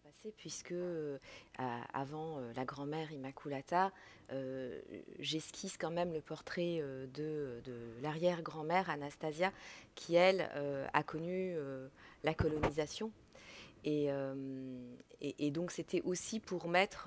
passé puisque avant la grand-mère Immaculata, j'esquisse quand même le portrait de l'arrière-grand-mère Anastasia qui, elle, a connu la colonisation. Et donc c'était aussi pour mettre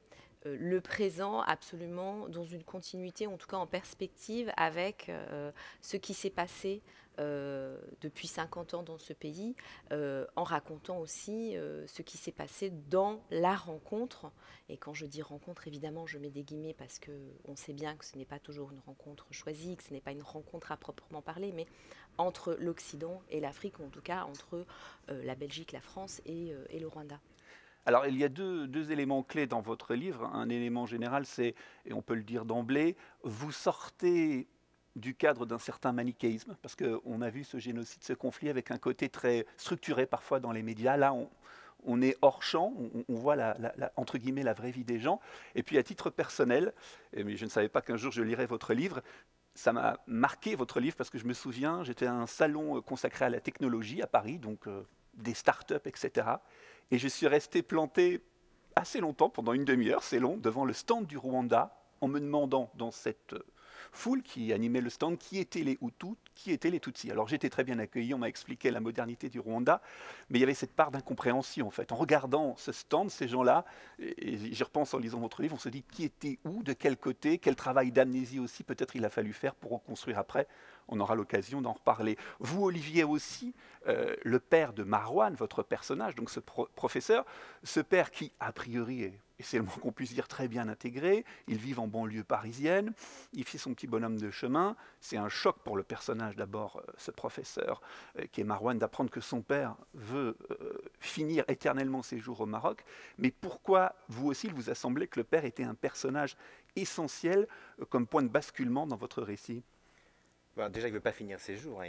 le présent absolument dans une continuité, en tout cas en perspective avec ce qui s'est passé depuis 50 ans dans ce pays, en racontant aussi ce qui s'est passé dans la rencontre. Et quand je dis rencontre, évidemment, je mets des guillemets parce qu'on sait bien que ce n'est pas toujours une rencontre choisie, que ce n'est pas une rencontre à proprement parler, mais entre l'Occident et l'Afrique, ou en tout cas entre la Belgique, la France et le Rwanda. Alors, il y a deux éléments clés dans votre livre. Un élément général, c'est, et on peut le dire d'emblée, vous sortez du cadre d'un certain manichéisme, parce qu'on a vu ce génocide, ce conflit avec un côté très structuré parfois dans les médias. Là, on est hors champ, on voit entre guillemets la vraie vie des gens. Et puis à titre personnel, mais je ne savais pas qu'un jour je lirais votre livre, ça m'a marqué votre livre parce que je me souviens, j'étais à un salon consacré à la technologie à Paris, donc des startups, etc. Et je suis resté planté assez longtemps, pendant une demi-heure, c'est long, devant le stand du Rwanda, en me demandant dans cette foule qui animait le stand qui étaient les Hutus, qui étaient les Tutsis. Alors j'étais très bien accueilli, on m'a expliqué la modernité du Rwanda, mais il y avait cette part d'incompréhension en fait. En regardant ce stand, ces gens-là, et j'y repense en lisant votre livre, on se dit qui était où, de quel côté, quel travail d'amnésie aussi peut-être il a fallu faire pour reconstruire après. On aura l'occasion d'en reparler. Vous, Olivier, aussi, le père de Marwan, votre personnage, donc ce professeur, ce père qui, a priori, et c'est le moins qu'on puisse dire, très bien intégré, il vit en banlieue parisienne, il fait son petit bonhomme de chemin, c'est un choc pour le personnage d'abord, ce professeur, qui est Marwan, d'apprendre que son père veut finir éternellement ses jours au Maroc, mais pourquoi, vous aussi, il vous a semblé que le père était un personnage essentiel comme point de basculement dans votre récit? Bon, déjà, il ne veut pas finir ses jours, hein,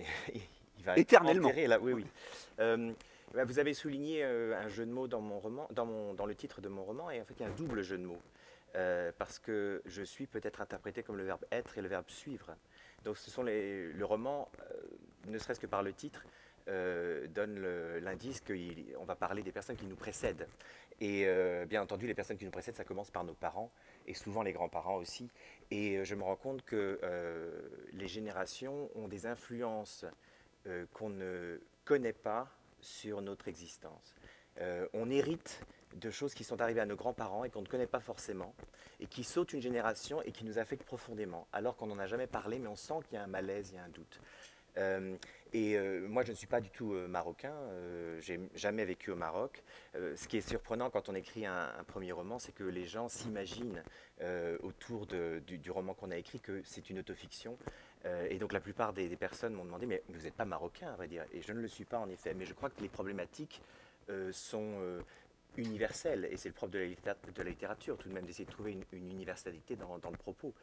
il va être Éternellement. enterré là, oui, oui. Euh, Vous avez souligné un jeu de mots dans mon roman, dans le titre de mon roman, et en fait, il y a un double jeu de mots. Parce que je suis peut-être interprété comme le verbe être et le verbe suivre. Donc, le roman, ne serait-ce que par le titre, donne l'indice qu'on va parler des personnes qui nous précèdent. Et bien entendu, les personnes qui nous précèdent, ça commence par nos parents, et souvent les grands-parents aussi. Et je me rends compte que les générations ont des influences qu'on ne connaît pas sur notre existence. On hérite de choses qui sont arrivées à nos grands-parents et qu'on ne connaît pas forcément, et qui sautent une génération et qui nous affectent profondément, alors qu'on n'en a jamais parlé, mais on sent qu'il y a un malaise, il y a un doute. Euh, Moi, je ne suis pas du tout marocain, j'ai jamais vécu au Maroc. Ce qui est surprenant quand on écrit un premier roman, c'est que les gens s'imaginent autour du roman qu'on a écrit que c'est une autofiction. Et donc la plupart des personnes m'ont demandé, mais vous n'êtes pas marocain, à vrai dire. Et je ne le suis pas en effet, mais je crois que les problématiques sont universelles, et c'est le propre de la littérature tout de même d'essayer de trouver une universalité dans le propos.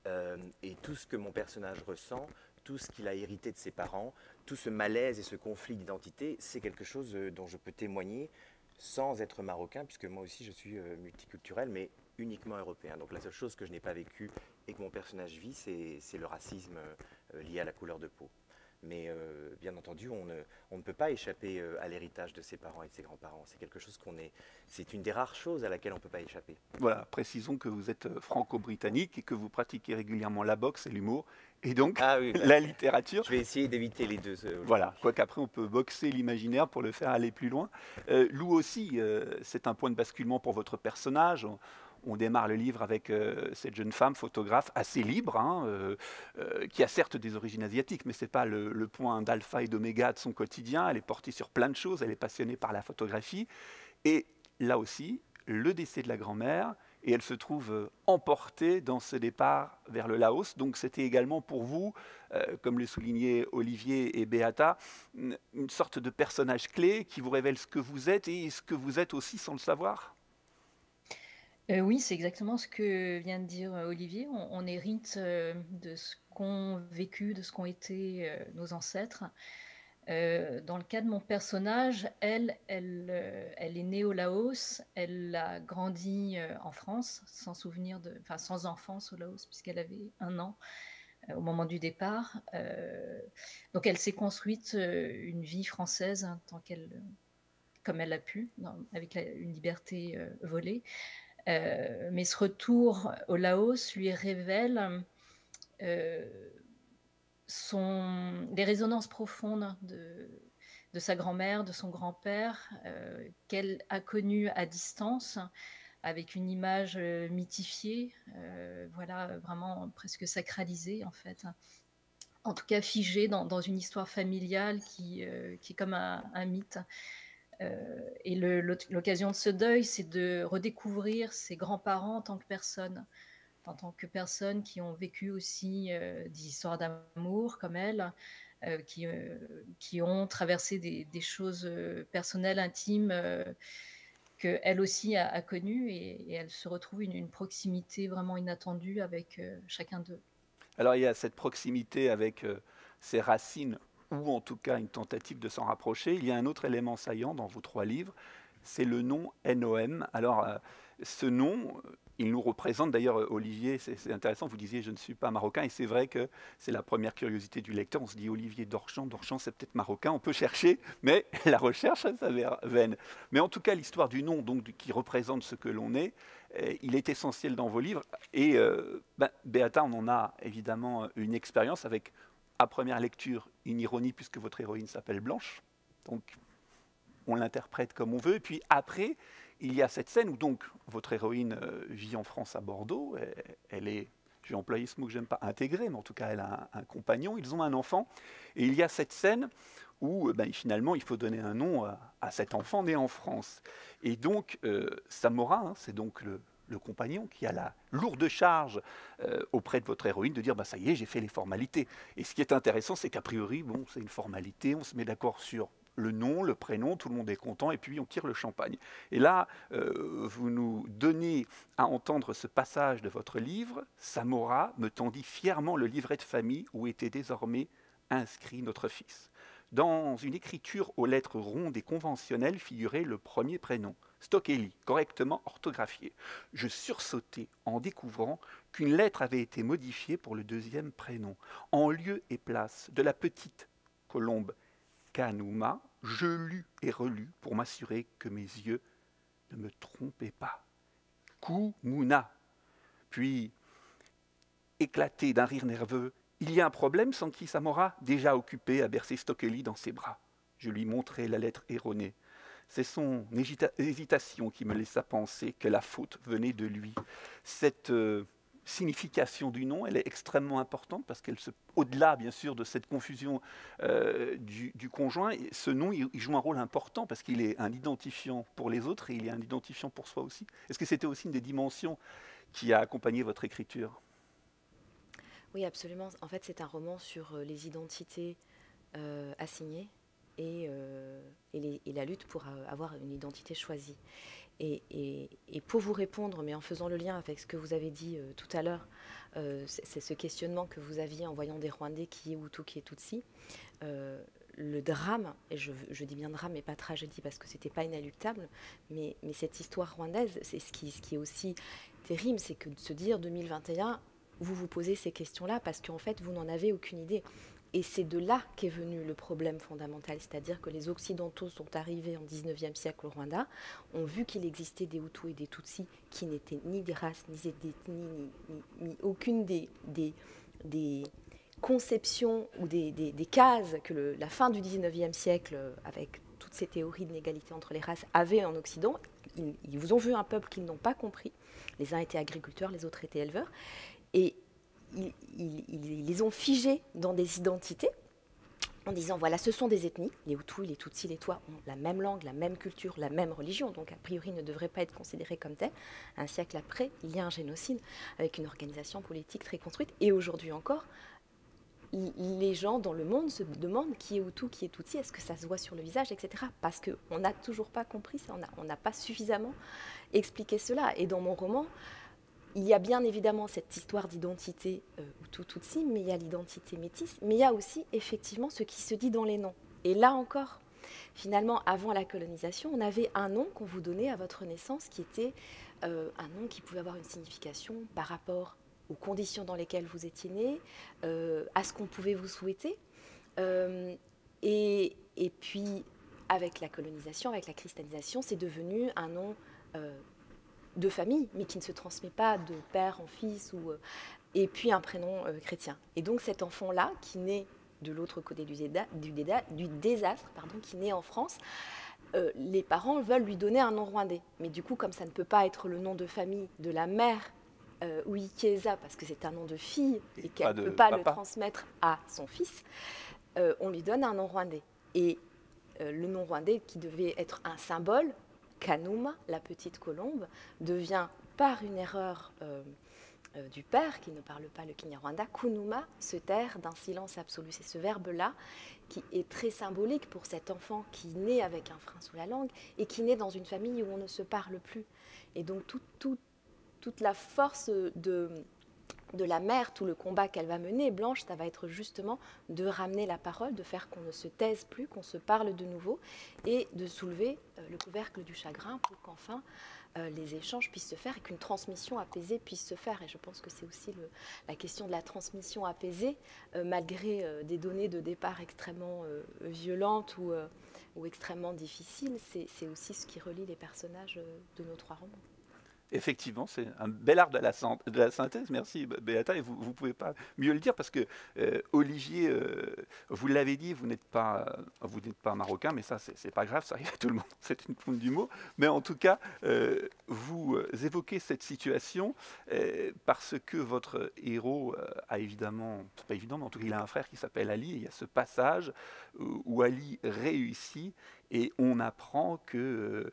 Et tout ce que mon personnage ressent, tout ce qu'il a hérité de ses parents, tout ce malaise et ce conflit d'identité, c'est quelque chose dont je peux témoigner sans être marocain, puisque moi aussi je suis multiculturel, mais uniquement européen. Donc la seule chose que je n'ai pas vécue et que mon personnage vit, c'est le racisme lié à la couleur de peau. Mais bien entendu, on ne peut pas échapper à l'héritage de ses parents et de ses grands-parents. C'est quelque chose c'est une des rares choses à laquelle on ne peut pas échapper. Voilà, précisons que vous êtes franco-britannique et que vous pratiquez régulièrement la boxe et l'humour, et donc Ah oui, la littérature. je vais essayer d'éviter les deux aujourd'hui. Voilà, quoiqu'après on peut boxer l'imaginaire pour le faire aller plus loin. Lou aussi, c'est un point de basculement pour votre personnage. On démarre le livre avec cette jeune femme photographe assez libre, hein, qui a certes des origines asiatiques, mais ce n'est pas le point d'alpha et d'oméga de son quotidien. Elle est portée sur plein de choses, elle est passionnée par la photographie. Et là aussi, le décès de la grand-mère, et elle se trouve emportée dans ce départ vers le Laos. Donc c'était également pour vous, comme le soulignaient Olivier et Beata, une sorte de personnage clé qui vous révèle ce que vous êtes et ce que vous êtes aussi sans le savoir. Oui, c'est exactement ce que vient de dire Olivier. On hérite de ce qu'ont vécu, de ce qu'ont été nos ancêtres. Dans le cas de mon personnage, elle est née au Laos, elle a grandi en France, enfin, sans enfance au Laos, puisqu'elle avait 1 an au moment du départ. Donc elle s'est construite une vie française, hein, tant qu'elle comme elle l'a pu, avec une liberté volée. Mais ce retour au Laos lui révèle euh, des résonances profondes de sa grand-mère, de son grand-père, qu'elle a connues à distance, avec une image mythifiée, voilà, vraiment presque sacralisée en fait. En tout cas figée dans une histoire familiale qui est comme un mythe. Et l'occasion de ce deuil, c'est de redécouvrir ses grands-parents en tant que personnes qui ont vécu aussi des histoires d'amour comme elle, qui ont traversé des choses personnelles, intimes, qu'elle aussi a connues, et elle se retrouve une proximité vraiment inattendue avec chacun d'eux. Alors il y a cette proximité avec ses racines, ou en tout cas une tentative de s'en rapprocher. Il y a un autre élément saillant dans vos 3 livres, c'est le nom NOM. Alors ce nom, il nous représente d'ailleurs, Olivier, c'est intéressant, vous disiez je ne suis pas marocain, et c'est vrai que c'est la première curiosité du lecteur. On se dit Olivier Dorchamps, Dorchamps c'est peut-être marocain, on peut chercher, mais la recherche ça s'avère vaine. Mais en tout cas l'histoire du nom, donc, qui représente ce que l'on est, il est essentiel dans vos livres. Et Beata, on en a évidemment une expérience avec, à première lecture, une ironie puisque votre héroïne s'appelle Blanche. Donc on l'interprète comme on veut. Et puis après, il y a cette scène où donc votre héroïne vit en France à Bordeaux. Elle est, je vais employer ce mot que j'aime pas, intégrée, mais en tout cas elle a un compagnon, ils ont un enfant. Et il y a cette scène où finalement il faut donner un nom à cet enfant né en France. Et donc Samora, hein, c'est donc le compagnon qui a la lourde charge auprès de votre héroïne de dire ça y est, j'ai fait les formalités. Et ce qui est intéressant, c'est qu'a priori, bon, c'est une formalité, on se met d'accord sur le nom, le prénom, tout le monde est content, et puis on tire le champagne. Et là, vous nous donnez à entendre ce passage de votre livre. Samora me tendit fièrement le livret de famille où était désormais inscrit notre fils. Dans une écriture aux lettres rondes et conventionnelles figurait le premier prénom, Stokely, correctement orthographié. Je sursautai en découvrant qu'une lettre avait été modifiée pour le deuxième prénom. En lieu et place de la petite colombe Kanouma, je lus et relus pour m'assurer que mes yeux ne me trompaient pas. Koumouna. Puis, éclaté d'un rire nerveux, il y a un problème, s'enquit Samora, déjà occupé à bercer Stokely dans ses bras. Je lui montrai la lettre erronée. C'est son hésitation qui me laissa penser que la faute venait de lui. Cette signification du nom, elle est extrêmement importante parce qu'elle au-delà bien sûr de cette confusion du conjoint, ce nom il joue un rôle important parce qu'il est un identifiant pour les autres et il est un identifiant pour soi aussi. Est-ce que c'était aussi une des dimensions qui a accompagné votre écriture ? Oui, absolument. En fait, c'est un roman sur les identités assignées et la lutte pour avoir une identité choisie. Et pour vous répondre, mais en faisant le lien avec ce que vous avez dit tout à l'heure, c'est ce questionnement que vous aviez en voyant des Rwandais qui est Hutu, qui est Tutsi. Le drame, et je dis bien drame et pas tragédie parce que c'était pas inéluctable, mais cette histoire rwandaise, c'est ce qui est aussi terrible, c'est que de se dire 2021, vous vous posez ces questions-là parce qu'en fait, vous n'en avez aucune idée. Et c'est de là qu'est venu le problème fondamental, c'est-à-dire que les Occidentaux sont arrivés en 19e siècle au Rwanda, ont vu qu'il existait des Hutus et des Tutsis qui n'étaient ni des races, ni des ethnies, ni aucune des conceptions ou des cases que la fin du 19e siècle, avec toutes ces théories d'inégalité entre les races, avait en Occident. Ils vous ont vu un peuple qu'ils n'ont pas compris. Les uns étaient agriculteurs, les autres étaient éleveurs. Et ils les ont figés dans des identités en disant voilà, ce sont des ethnies, les Hutus, les Tutsis, les Twa ont la même langue, la même culture, la même religion, donc a priori ne devraient pas être considérés comme tels. Un siècle après, il y a un génocide avec une organisation politique très construite, et aujourd'hui encore, les gens dans le monde se demandent qui est Hutu, qui est Tutsi, est-ce que ça se voit sur le visage, etc. Parce qu'on n'a toujours pas compris ça, on n'a pas suffisamment expliqué cela. Et dans mon roman, il y a bien évidemment cette histoire d'identité Hutu-Tutsi, mais il y a l'identité métisse, mais il y a aussi effectivement ce qui se dit dans les noms. Et là encore, finalement, avant la colonisation, on avait un nom qu'on vous donnait à votre naissance qui était un nom qui pouvait avoir une signification par rapport aux conditions dans lesquelles vous étiez né, à ce qu'on pouvait vous souhaiter. Et puis, avec la colonisation, avec la christianisation, c'est devenu un nom de famille, mais qui ne se transmet pas de père en fils, et puis un prénom chrétien. Et donc cet enfant-là, qui naît de l'autre côté du désastre, qui naît en France, les parents veulent lui donner un nom rwandais. Mais du coup, comme ça ne peut pas être le nom de famille de la mère Uwikieza, parce que c'est un nom de fille et qu'elle ne peut pas le transmettre à son fils, on lui donne un nom rwandais. Et le nom rwandais, qui devait être un symbole, Kanuma, la petite colombe, devient, par une erreur du père, qui ne parle pas le Kinyarwanda, Kunuma, se taire d'un silence absolu. C'est ce verbe-là qui est très symbolique pour cet enfant qui naît avec un frein sous la langue et qui naît dans une famille où on ne se parle plus. Et donc toute la force de la mère, tout le combat qu'elle va mener, Blanche, ça va être justement de ramener la parole, de faire qu'on ne se taise plus, qu'on se parle de nouveau et de soulever le couvercle du chagrin pour qu'enfin les échanges puissent se faire et qu'une transmission apaisée puisse se faire. Et je pense que c'est aussi la question de la transmission apaisée, malgré des données de départ extrêmement violentes ou extrêmement difficiles. C'est aussi ce qui relie les personnages de nos 3 romans. Effectivement, c'est un bel art de la synthèse. Merci, Beata. Et vous ne pouvez pas mieux le dire parce que Olivier, vous l'avez dit, vous n'êtes pas marocain, mais ça, c'est pas grave, ça arrive à tout le monde. C'est une pointe du mot. Mais en tout cas, vous évoquez cette situation parce que votre héros a évidemment, c'est pas évident, mais en tout cas, il a un frère qui s'appelle Ali. Et il y a ce passage où Ali réussit et on apprend que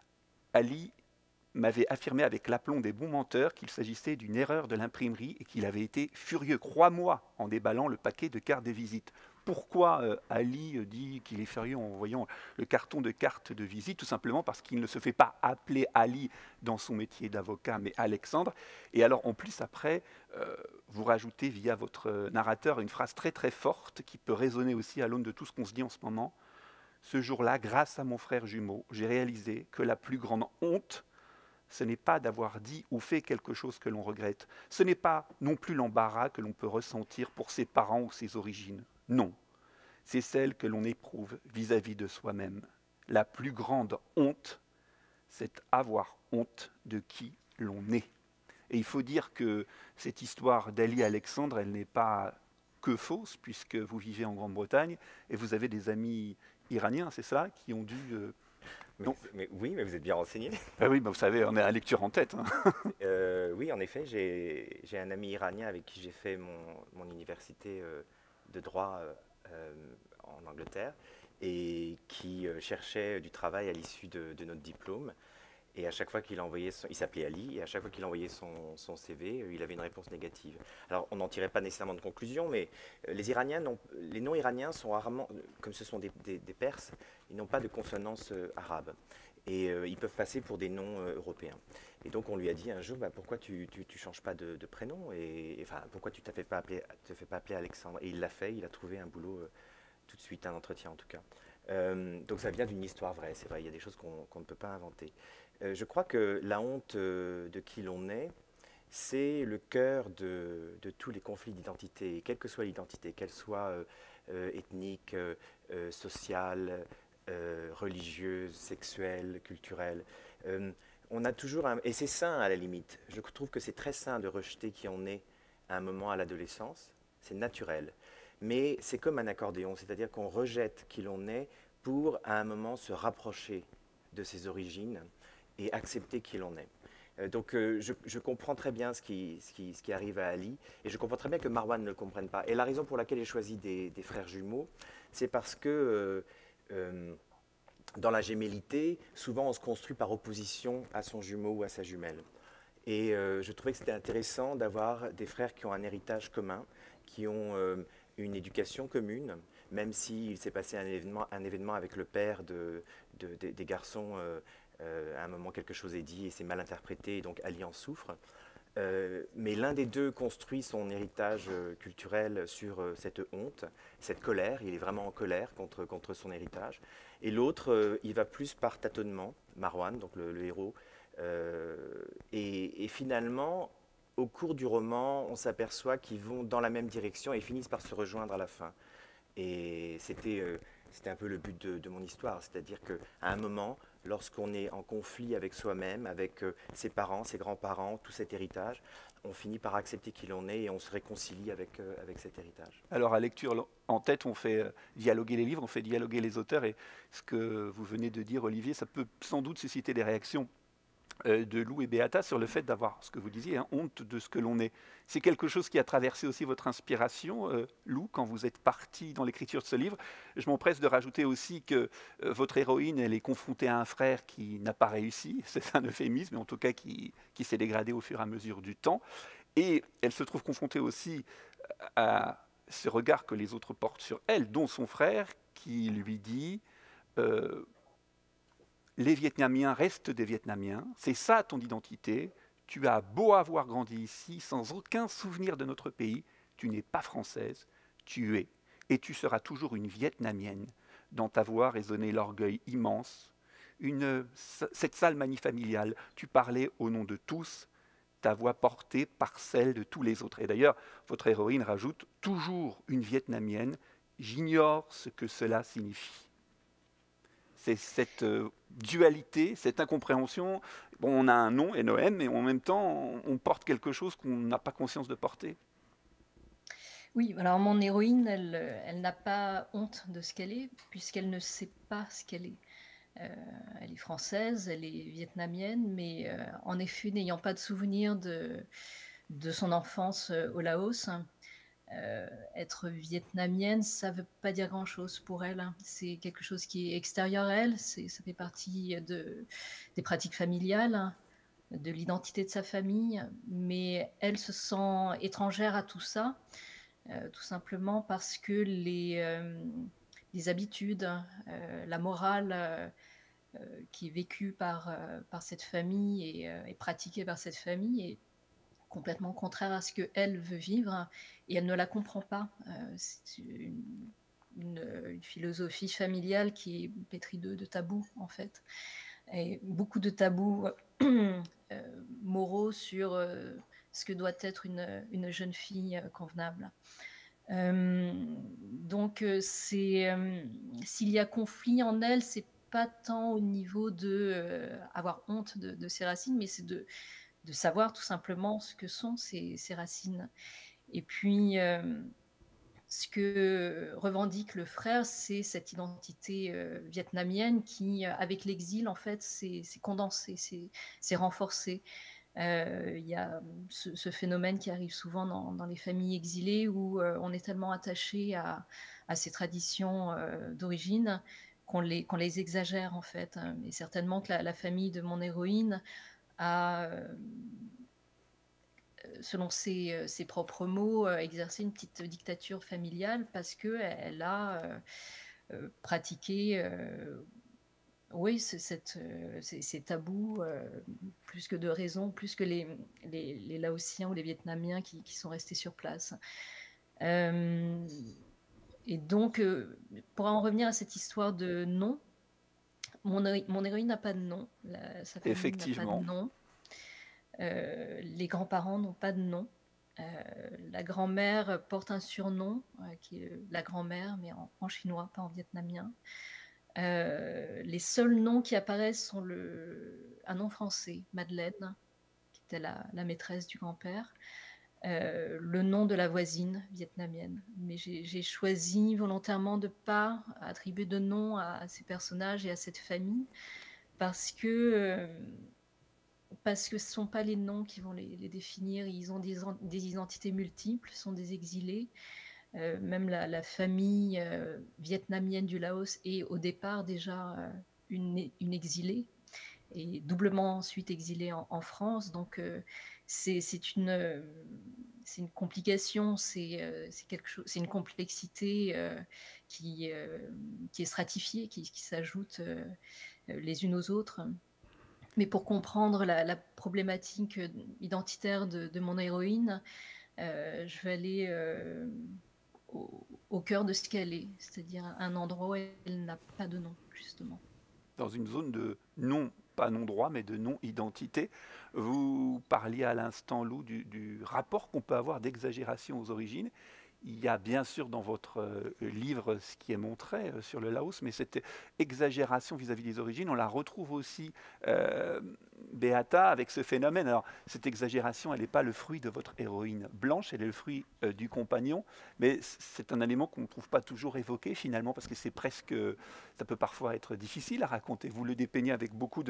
Ali m'avait affirmé avec l'aplomb des bons menteurs qu'il s'agissait d'une erreur de l'imprimerie et qu'il avait été furieux, crois-moi, en déballant le paquet de cartes de visite. Pourquoi Ali dit qu'il est furieux en voyant le carton de cartes de visite? Tout simplement parce qu'il ne se fait pas appeler Ali dans son métier d'avocat, mais Alexandre. Et alors, en plus, après, vous rajoutez via votre narrateur une phrase très très forte qui peut résonner aussi à l'aune de tout ce qu'on se dit en ce moment. Ce jour-là, grâce à mon frère jumeau, j'ai réalisé que la plus grande honte, ce n'est pas d'avoir dit ou fait quelque chose que l'on regrette. Ce n'est pas non plus l'embarras que l'on peut ressentir pour ses parents ou ses origines. Non, c'est celle que l'on éprouve vis-à-vis de soi-même. La plus grande honte, c'est avoir honte de qui l'on est. Et il faut dire que cette histoire d'Ali Alexandre, elle n'est pas que fausse, puisque vous vivez en Grande-Bretagne et vous avez des amis iraniens, c'est ça, qui ont dû... Oui, mais vous êtes bien renseigné. Ah oui, vous savez, on a la lecture en tête. Hein. Oui, en effet, j'ai un ami iranien avec qui j'ai fait mon université de droit en Angleterre et qui cherchait du travail à l'issue de notre diplôme. Et à chaque fois qu'il envoyait, il s'appelait Ali, et à chaque fois qu'il envoyait son CV, il avait une réponse négative. Alors, on n'en tirait pas nécessairement de conclusion, mais les noms iraniens sont rarement, comme ce sont des Perses, ils n'ont pas de consonance arabe. Et ils peuvent passer pour des noms européens. Et donc, on lui a dit un jour, pourquoi tu changes pas de prénom enfin, pourquoi tu ne te fais pas appeler Alexandre? Et il l'a fait, il a trouvé un boulot tout de suite, un entretien en tout cas. Donc, ça vient d'une histoire vraie, c'est vrai, il y a des choses qu'on ne peut pas inventer. Je crois que la honte de qui l'on est, c'est le cœur de tous les conflits d'identité, quelle que soit l'identité, qu'elle soit ethnique, sociale, religieuse, sexuelle, culturelle. On a toujours et c'est sain à la limite. Je trouve que c'est très sain de rejeter qui on est à un moment à l'adolescence, c'est naturel. Mais c'est comme un accordéon, c'est-à-dire qu'on rejette qui l'on est pour à un moment se rapprocher de ses origines et accepter qui l'on est. Donc je comprends très bien ce qui arrive à Ali, et je comprends très bien que Marwan ne le comprenne pas. Et la raison pour laquelle j'ai choisi des frères jumeaux, c'est parce que dans la gémellité, souvent on se construit par opposition à son jumeau ou à sa jumelle. Et je trouvais que c'était intéressant d'avoir des frères qui ont un héritage commun, qui ont une éducation commune, même s'il s'est passé un événement avec le père des garçons. À un moment, quelque chose est dit et c'est mal interprété, et donc Ali en souffre. Mais l'un des deux construit son héritage culturel sur cette honte, cette colère. Il est vraiment en colère contre son héritage. Et l'autre, il va plus par tâtonnement, Marwan, donc le héros. Et finalement, au cours du roman, on s'aperçoit qu'ils vont dans la même direction et finissent par se rejoindre à la fin. Et c'était C'était un peu le but de mon histoire, c'est-à-dire qu'à un moment, lorsqu'on est en conflit avec soi-même, avec ses parents, ses grands-parents, tout cet héritage, on finit par accepter qui l'on est et on se réconcilie avec cet héritage. Alors, à lecture en tête, on fait dialoguer les livres, on fait dialoguer les auteurs, et ce que vous venez de dire, Olivier, ça peut sans doute susciter des réactions de Lou et Beata sur le fait d'avoir, ce que vous disiez, hein, honte de ce que l'on est. C'est quelque chose qui a traversé aussi votre inspiration, Lou, quand vous êtes parti dans l'écriture de ce livre. Je m'empresse de rajouter aussi que votre héroïne, elle est confrontée à un frère qui n'a pas réussi, c'est un euphémisme, mais en tout cas qui s'est dégradé au fur et à mesure du temps. Et elle se trouve confrontée aussi à ce regard que les autres portent sur elle, dont son frère, qui lui dit les Vietnamiens restent des Vietnamiens, c'est ça ton identité, tu as beau avoir grandi ici sans aucun souvenir de notre pays, tu n'es pas française, tu es, et tu seras toujours une Vietnamienne. Dans ta voix résonnait l'orgueil immense, cette sale manie familiale, tu parlais au nom de tous, ta voix portée par celle de tous les autres. Et d'ailleurs, votre héroïne rajoute « toujours une Vietnamienne, j'ignore ce que cela signifie ». C'est cette dualité, cette incompréhension. Bon, on a un nom, NOM, mais en même temps, on porte quelque chose qu'on n'a pas conscience de porter. Oui, alors mon héroïne, elle n'a pas honte de ce qu'elle est, puisqu'elle ne sait pas ce qu'elle est. Elle est française, elle est vietnamienne, mais en effet, n'ayant pas de souvenir de son enfance au Laos, être vietnamienne, ça ne veut pas dire grand-chose pour elle. C'est quelque chose qui est extérieur à elle, ça fait partie des pratiques familiales, de l'identité de sa famille, mais elle se sent étrangère à tout ça, tout simplement parce que les habitudes, la morale qui est vécue par cette famille et pratiquée par cette famille est complètement contraire à ce qu'elle veut vivre et elle ne la comprend pas. C'est une philosophie familiale qui est pétrie de tabous, en fait. Et beaucoup de tabous moraux sur ce que doit être une jeune fille convenable. Donc, s'il y a conflit en elle, c'est pas tant au niveau de avoir honte de ses racines, mais c'est de savoir tout simplement ce que sont ces racines. Et puis, ce que revendique le frère, c'est cette identité vietnamienne qui, avec l'exil, en fait, s'est condensée, s'est renforcée. Il y a ce phénomène qui arrive souvent dans les familles exilées où on est tellement attaché à ces traditions d'origine qu'on les exagère, en fait. Et certainement que la famille de mon héroïne a, selon ses propres mots, exercé une petite dictature familiale parce qu'elle a pratiqué oui, ces tabous, plus que de raison, plus que les Laotiens ou les Vietnamiens qui sont restés sur place. Et donc, pour en revenir à cette histoire de nom, mon héroïne n'a pas de nom, sa famille n'a pas de Effectivement. nom. Les grands-parents n'ont pas de nom. La grand-mère porte un surnom qui est la grand-mère, mais en chinois, pas en vietnamien. Les seuls noms qui apparaissent sont un nom français, Madeleine, qui était la maîtresse du grand-père, le nom de la voisine vietnamienne. Mais j'ai choisi volontairement de ne pas attribuer de nom à ces personnages et à cette famille parce que ce ne sont pas les noms qui vont les définir. Ils ont des identités multiples, sont des exilés. Même la famille vietnamienne du Laos est au départ déjà une exilée et doublement ensuite exilée en France. Donc c'est une complication, c'est une complexité qui est stratifiée, qui s'ajoute les unes aux autres. Mais pour comprendre la problématique identitaire de mon héroïne, je vais aller au cœur de ce qu'elle est, c'est-à-dire un endroit où elle n'a pas de nom, justement. Dans une zone de non, pas non-droit, mais de non-identité. Vous parliez à l'instant, Lou, du rapport qu'on peut avoir d'exagération aux origines. Il y a bien sûr dans votre livre ce qui est montré sur le Laos, mais cette exagération vis-à-vis des origines, on la retrouve aussi, Beata, avec ce phénomène. Alors, cette exagération, elle n'est pas le fruit de votre héroïne blanche, elle est le fruit du compagnon, mais c'est un élément qu'on ne trouve pas toujours évoqué finalement, parce que c'est presque, ça peut parfois être difficile à raconter. Vous le dépeignez avec beaucoup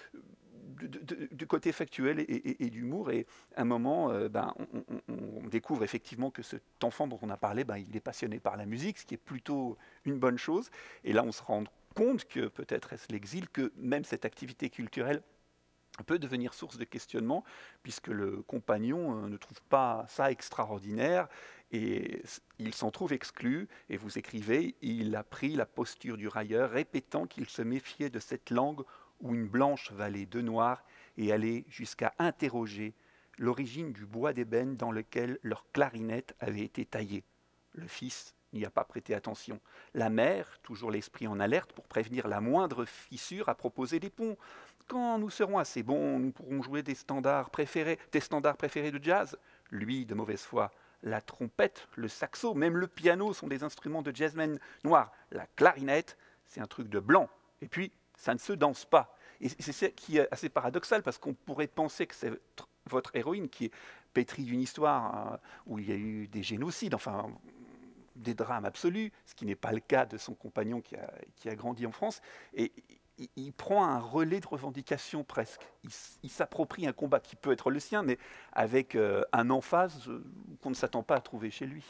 du côté factuel et d'humour. Et à un moment, on découvre effectivement que cet enfant dont on a parlé, il est passionné par la musique, ce qui est plutôt une bonne chose. Et là, on se rend compte que peut-être est-ce l'exil, que même cette activité culturelle peut devenir source de questionnement, puisque le compagnon ne trouve pas ça extraordinaire et il s'en trouve exclu. Et vous écrivez, il a pris la posture du railleur, répétant qu'il se méfiait de cette langue où une blanche valait deux noirs, et allait jusqu'à interroger l'origine du bois d'ébène dans lequel leur clarinette avait été taillée. Le fils n'y a pas prêté attention. La mère, toujours l'esprit en alerte pour prévenir la moindre fissure, a proposé des ponts. Quand nous serons assez bons, nous pourrons jouer des standards préférés de jazz. Lui, de mauvaise foi, la trompette, le saxo, même le piano sont des instruments de jazzmen noirs. La clarinette, c'est un truc de blanc. Et puis, ça ne se danse pas. Et c'est ce qui est assez paradoxal, parce qu'on pourrait penser que c'est votre héroïne qui est pétrie d'une histoire où il y a eu des génocides, enfin des drames absolus, ce qui n'est pas le cas de son compagnon qui a grandi en France. Et il prend un relais de revendication presque. Il s'approprie un combat qui peut être le sien, mais avec un emphase qu'on ne s'attend pas à trouver chez lui.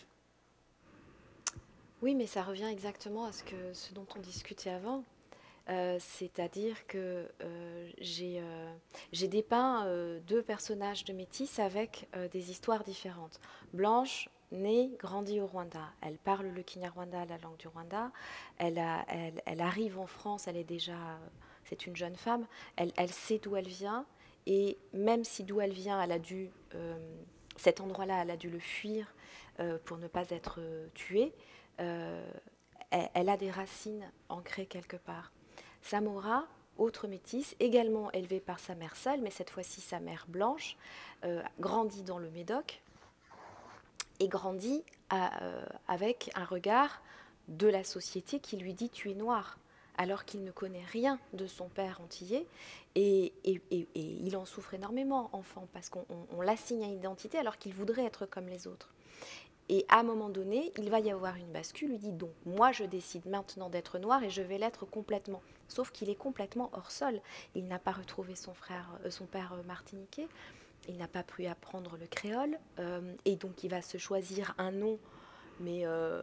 Oui, mais ça revient exactement à ce dont on discutait avant. C'est-à-dire que j'ai dépeint deux personnages de métis avec des histoires différentes. Blanche, née, grandie au Rwanda. Elle parle le Kinyarwanda, la langue du Rwanda. Elle arrive en France, c'est une jeune femme. Elle sait d'où elle vient. Et même si d'où elle vient, cet endroit-là, elle a dû le fuir pour ne pas être tuée, elle a des racines ancrées quelque part. Samora, autre métisse, également élevée par sa mère seule, mais cette fois-ci sa mère blanche, grandit dans le Médoc et grandit avec un regard de la société qui lui dit « tu es noir », alors qu'il ne connaît rien de son père antillais, et il en souffre énormément, enfant, parce qu'on l'assigne à une identité alors qu'il voudrait être comme les autres. Et à un moment donné, il va y avoir une bascule, lui dit donc, moi je décide maintenant d'être noir et je vais l'être complètement. Sauf qu'il est complètement hors sol. Il n'a pas retrouvé son père martiniquais, il n'a pas pu apprendre le créole, et donc il va se choisir un nom, mais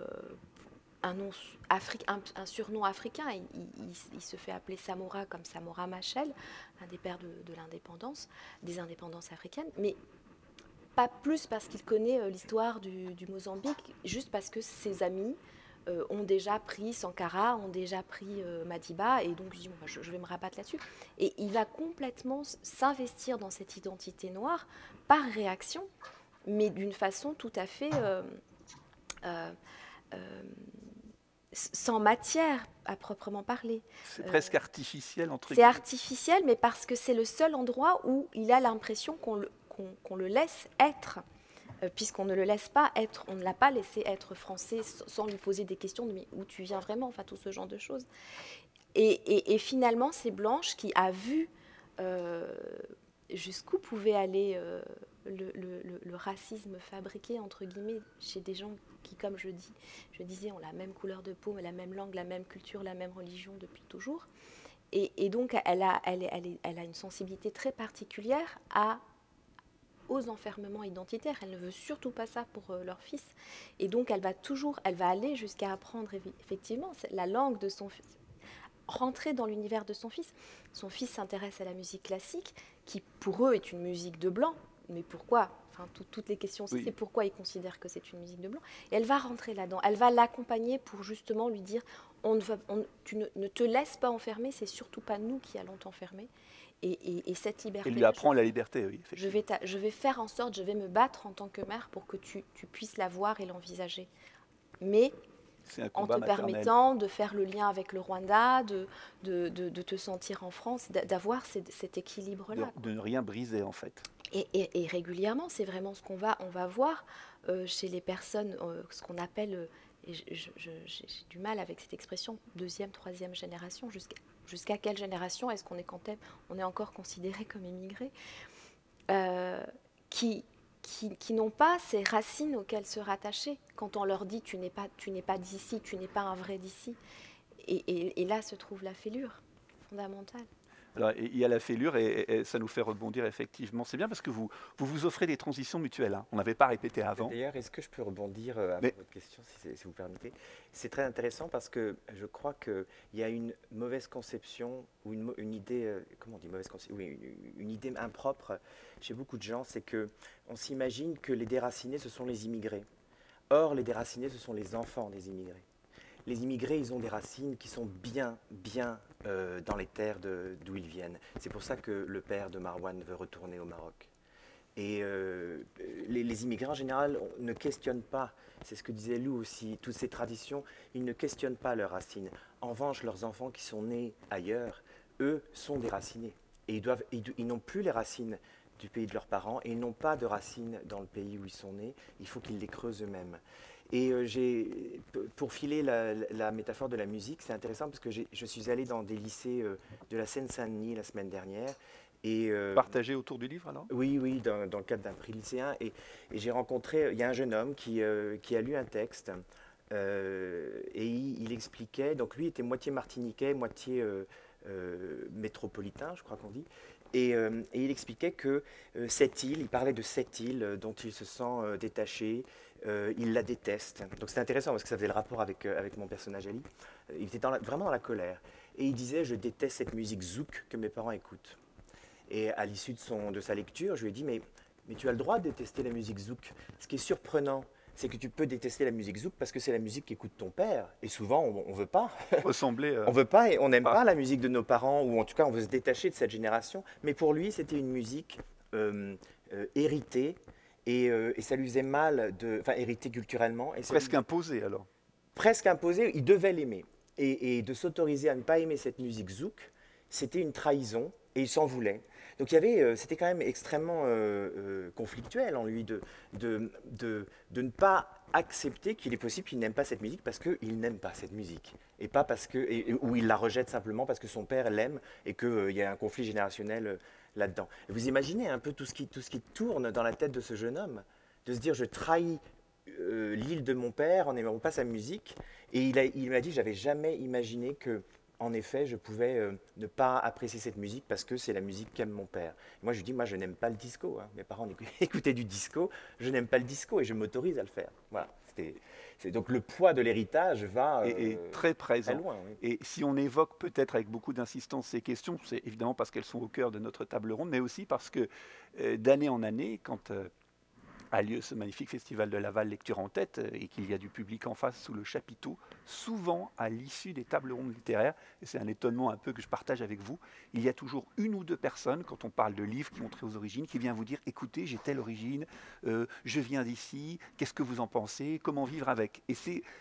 un surnom africain. Il se fait appeler Samora comme Samora Machel, un des pères de l'indépendance, des indépendances africaines, mais pas plus parce qu'il connaît l'histoire du Mozambique, juste parce que ses amis ont déjà pris Sankara, ont déjà pris Madiba, et donc je dis, bon, je vais me rabattre là-dessus. Et il va complètement s'investir dans cette identité noire par réaction, mais d'une façon tout à fait sans matière à proprement parler. C'est presque artificiel, entre guillemets. C'est artificiel, mais parce que c'est le seul endroit où il a l'impression qu'on le laisse être, puisqu'on ne le laisse pas être, on ne l'a pas laissé être français sans lui poser des questions de mais où tu viens vraiment, enfin tout ce genre de choses. Et finalement, c'est Blanche qui a vu jusqu'où pouvait aller le racisme fabriqué, entre guillemets, chez des gens qui, comme je disais, ont la même couleur de peau, la même langue, la même culture, la même religion depuis toujours. Et donc, elle a une sensibilité très particulière aux enfermements identitaires. Elle ne veut surtout pas ça pour leur fils. Et donc, elle va aller jusqu'à apprendre effectivement la langue de son fils, rentrer dans l'univers de son fils. Son fils s'intéresse à la musique classique, qui pour eux est une musique de blanc. Mais pourquoi? Enfin, toutes les questions, c'est pourquoi ils considèrent que c'est une musique de blanc. Et elle va rentrer là-dedans. Elle va l'accompagner pour justement lui dire tu ne te laisses pas enfermer, c'est surtout pas nous qui allons t'enfermer. Et cette liberté. Elle lui apprend la liberté, oui. Je vais faire en sorte, je vais me battre en tant que mère pour que tu puisses la voir et l'envisager. Mais en te permettant de faire le lien avec le Rwanda, de te sentir en France, d'avoir cet équilibre-là. De ne rien briser, en fait. Et régulièrement, c'est vraiment ce on va voir chez les personnes, ce qu'on appelle, et j'ai du mal avec cette expression, deuxième, troisième génération, jusqu'à quelle génération est-ce qu'on est, on est encore considéré comme immigré, euh, qui, qui n'ont pas ces racines auxquelles se rattacher quand on leur dit tu n'es pas d'ici, tu n'es pas un vrai d'ici. Et là se trouve la fêlure fondamentale. Alors, il y a la fêlure et ça nous fait rebondir effectivement. C'est bien parce que vous offrez des transitions mutuelles, hein. On n'avait pas répété avant. D'ailleurs, est-ce que je peux rebondir à Mais- votre question, si vous permettez? C'est très intéressant parce que je crois qu'il y a une mauvaise conception ou une idée, comment on dit mauvaise conception? Oui, une idée impropre chez beaucoup de gens, c'est que on s'imagine que les déracinés, ce sont les immigrés. Or, les déracinés, ce sont les enfants des immigrés. Les immigrés, ils ont des racines qui sont bien dans les terres d'où ils viennent. C'est pour ça que le père de Marwan veut retourner au Maroc. Et les immigrés, en général, ne questionnent pas, c'est ce que disait Lou aussi, toutes ces traditions, ils ne questionnent pas leurs racines. En revanche, leurs enfants qui sont nés ailleurs, eux, sont déracinés. Et ils n'ont plus les racines du pays de leurs parents et ils n'ont pas de racines dans le pays où ils sont nés. Il faut qu'ils les creusent eux-mêmes. Et pour filer la métaphore de la musique, c'est intéressant parce que je suis allé dans des lycées de la Seine-Saint-Denis la semaine dernière. Et, Partagé autour du livre alors? oui, dans le cadre d'un prix lycéen. Et j'ai rencontré, il y a un jeune homme qui a lu un texte et il expliquait, donc lui était moitié martiniquais, moitié métropolitain, je crois qu'on dit. Et il expliquait que cette île, il parlait de cette île dont il se sent détaché, il la déteste. Donc c'est intéressant parce que ça faisait le rapport avec mon personnage Ali. Il était vraiment dans la colère. Et il disait, je déteste cette musique zouk que mes parents écoutent. Et à l'issue de sa lecture, je lui ai dit, mais tu as le droit de détester la musique zouk. Ce qui est surprenant, c'est que tu peux détester la musique zouk parce que c'est la musique qu'écoute ton père. Et souvent, on ne veut pas. Ressembler. On veut pas et on n'aime Ah. pas la musique de nos parents, ou en tout cas, on veut se détacher de cette génération. Mais pour lui, c'était une musique héritée. Et ça lui faisait mal, enfin héritée culturellement. Et Presque imposé alors. presque imposé, il devait l'aimer. Et de s'autoriser à ne pas aimer cette musique zouk, c'était une trahison, et il s'en voulait. Donc c'était quand même extrêmement conflictuel en lui de ne pas accepter qu'il est possible qu'il n'aime pas cette musique parce qu'il n'aime pas cette musique. Et pas parce que, ou il la rejette simplement parce que son père l'aime et qu'il y a un conflit générationnel là-dedans. Et vous imaginez un peu tout ce qui tourne dans la tête de ce jeune homme, de se dire je trahis l'île de mon père en n'aimant pas sa musique. Et il m'a dit, j'avais jamais imaginé que, en effet, je pouvais ne pas apprécier cette musique parce que c'est la musique qu'aime mon père. Et moi, je lui dis, moi, je n'aime pas le disco. Hein. Mes parents écoutaient du disco, je n'aime pas le disco et je m'autorise à le faire. Voilà. Donc le poids de l'héritage va Et très présent. très loin. Oui. Et si on évoque peut-être avec beaucoup d'insistance ces questions, c'est évidemment parce qu'elles sont au cœur de notre table ronde, mais aussi parce que d'année en année, quand a lieu ce magnifique festival de Laval Lecture en tête et qu'il y a du public en face sous le chapiteau, souvent à l'issue des tables rondes littéraires, et c'est un étonnement un peu que je partage avec vous, il y a toujours une ou deux personnes, quand on parle de livres qui ont trait aux origines, qui viennent vous dire, écoutez, j'ai telle origine, je viens d'ici, qu'est-ce que vous en pensez, comment vivre avec? Et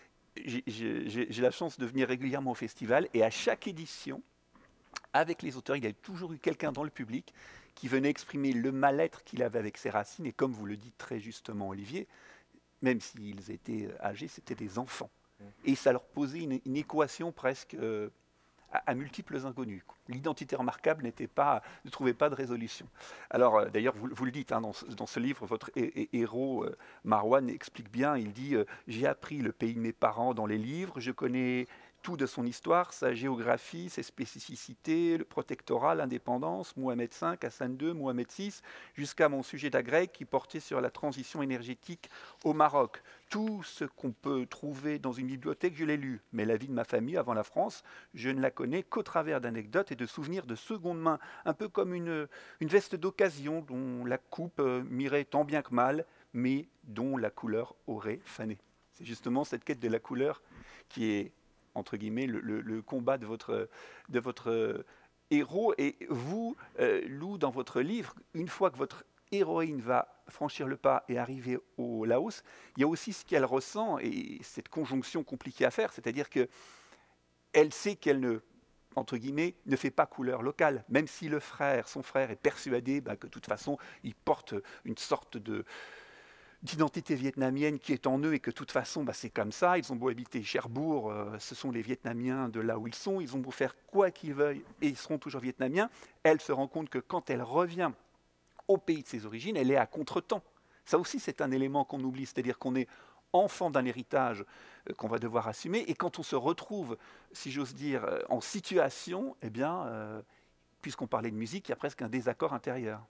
j'ai la chance de venir régulièrement au festival, et à chaque édition, avec les auteurs, il y a toujours eu quelqu'un dans le public qui venait exprimer le mal-être qu'il avait avec ses racines. Et comme vous le dites très justement, Olivier, même s'ils étaient âgés, c'était des enfants. Et ça leur posait une équation presque à multiples inconnus. L'identité remarquable ne trouvait pas de résolution. Alors, d'ailleurs, vous le dites, hein, dans ce livre, votre héros, Marwan, explique bien, il dit « J'ai appris le pays de mes parents dans les livres, je connais tout de son histoire, sa géographie, ses spécificités, le protectorat, l'indépendance, Mohamed V, Hassan II, Mohamed VI, jusqu'à mon sujet d'agrég qui portait sur la transition énergétique au Maroc. Tout ce qu'on peut trouver dans une bibliothèque, je l'ai lu. Mais la vie de ma famille avant la France, je ne la connais qu'au travers d'anecdotes et de souvenirs de seconde main, un peu comme une veste d'occasion dont la coupe m'irait tant bien que mal, mais dont la couleur aurait fané. » C'est justement cette quête de la couleur qui est entre guillemets, le combat de votre héros. Et vous, Lou, dans votre livre, une fois que votre héroïne va franchir le pas et arriver au Laos, il y a aussi ce qu'elle ressent, et cette conjonction compliquée à faire, c'est-à-dire qu'elle sait qu'elle entre guillemets, ne fait pas couleur locale, même si son frère est persuadé que de toute façon, ils portent une sorte d'identité vietnamienne qui est en eux et que de toute façon, c'est comme ça. Ils ont beau habiter Cherbourg, ce sont les Vietnamiens de là où ils sont. Ils ont beau faire quoi qu'ils veuillent et ils seront toujours Vietnamiens. Elle se rend compte que quand elle revient au pays de ses origines, elle est à contretemps. Ça aussi, c'est un élément qu'on oublie, c'est-à-dire qu'on est enfant d'un héritage qu'on va devoir assumer. Et quand on se retrouve, si j'ose dire, en situation, eh bien, puisqu'on parlait de musique, il y a presque un désaccord intérieur.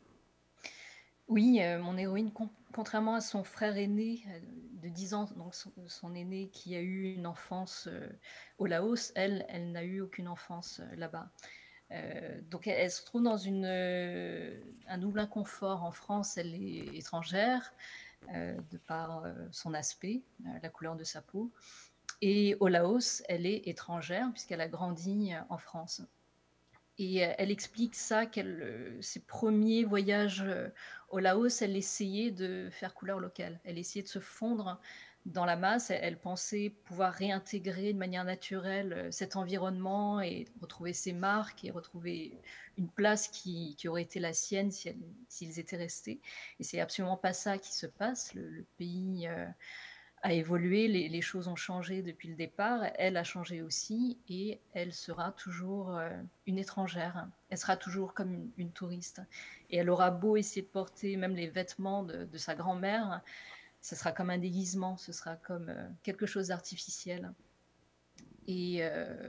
Oui, mon héroïne, contrairement à son frère aîné de 10 ans, donc son aîné qui a eu une enfance au Laos, elle n'a eu aucune enfance là-bas. Donc elle se trouve dans un double inconfort. En France, elle est étrangère de par son aspect, la couleur de sa peau. Et au Laos, elle est étrangère puisqu'elle a grandi en France. Et elle explique ça, ses premiers voyages au Laos, elle essayait de faire couleur locale. Elle essayait de se fondre dans la masse. Elle pensait pouvoir réintégrer de manière naturelle cet environnement et retrouver ses marques et retrouver une place qui aurait été la sienne s'ils étaient restés. Et c'est absolument pas ça qui se passe. Le pays a évolué, les choses ont changé depuis le départ, elle a changé aussi et elle sera toujours une étrangère, elle sera toujours comme une touriste. Et elle aura beau essayer de porter même les vêtements de sa grand-mère, ce sera comme un déguisement, ce sera comme quelque chose d'artificiel. Et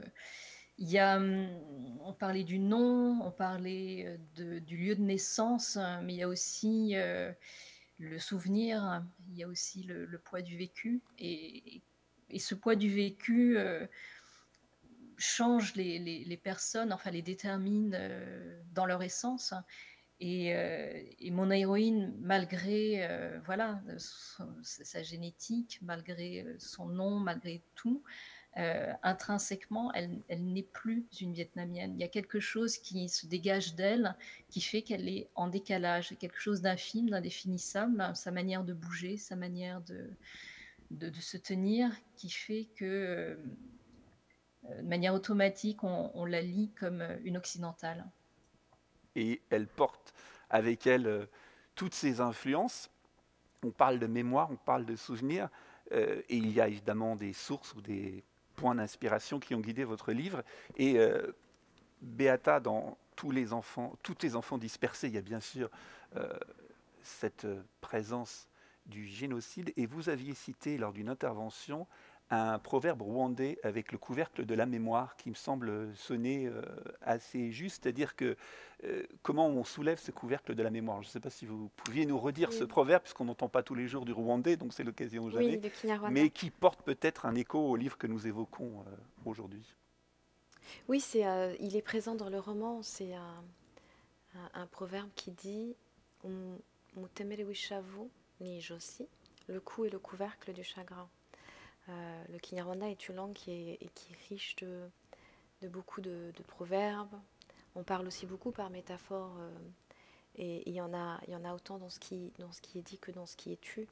on parlait du nom, on parlait du lieu de naissance, mais il y a aussi le souvenir, il y a aussi le poids du vécu. Et ce poids du vécu change les personnes, enfin les détermine dans leur essence. Et mon héroïne, malgré voilà, sa génétique, malgré son nom, malgré tout, intrinsèquement, elle n'est plus une Vietnamienne. Il y a quelque chose qui se dégage d'elle, qui fait qu'elle est en décalage, quelque chose d'infime, d'indéfinissable, sa manière de bouger, sa manière de se tenir, qui fait que, de manière automatique, on la lit comme une occidentale. Et elle porte avec elle toutes ces influences. On parle de mémoire, on parle de souvenirs, et il y a évidemment des sources ou des points d'inspiration qui ont guidé votre livre. Et Beata, dans tous les enfants dispersés, il y a bien sûr cette présence du génocide. Et vous aviez cité lors d'une intervention un proverbe rwandais avec le couvercle de la mémoire qui me semble sonner assez juste, c'est-à-dire que comment on soulève ce couvercle de la mémoire. Je ne sais pas si vous pouviez nous redire ce proverbe, puisqu'on n'entend pas tous les jours du rwandais, donc c'est l'occasion jamais, de Kinyarwanda. mais qui porte peut-être un écho au livre que nous évoquons aujourd'hui. Oui, il est présent dans le roman. C'est un proverbe qui dit Mutemere wishavu ni josi, le cou et le couvercle du chagrin. Le Kinyarwanda est une langue qui est riche de beaucoup de proverbes. On parle aussi beaucoup par métaphore, et il y en a autant dans ce qui est dit que dans ce qui est tu.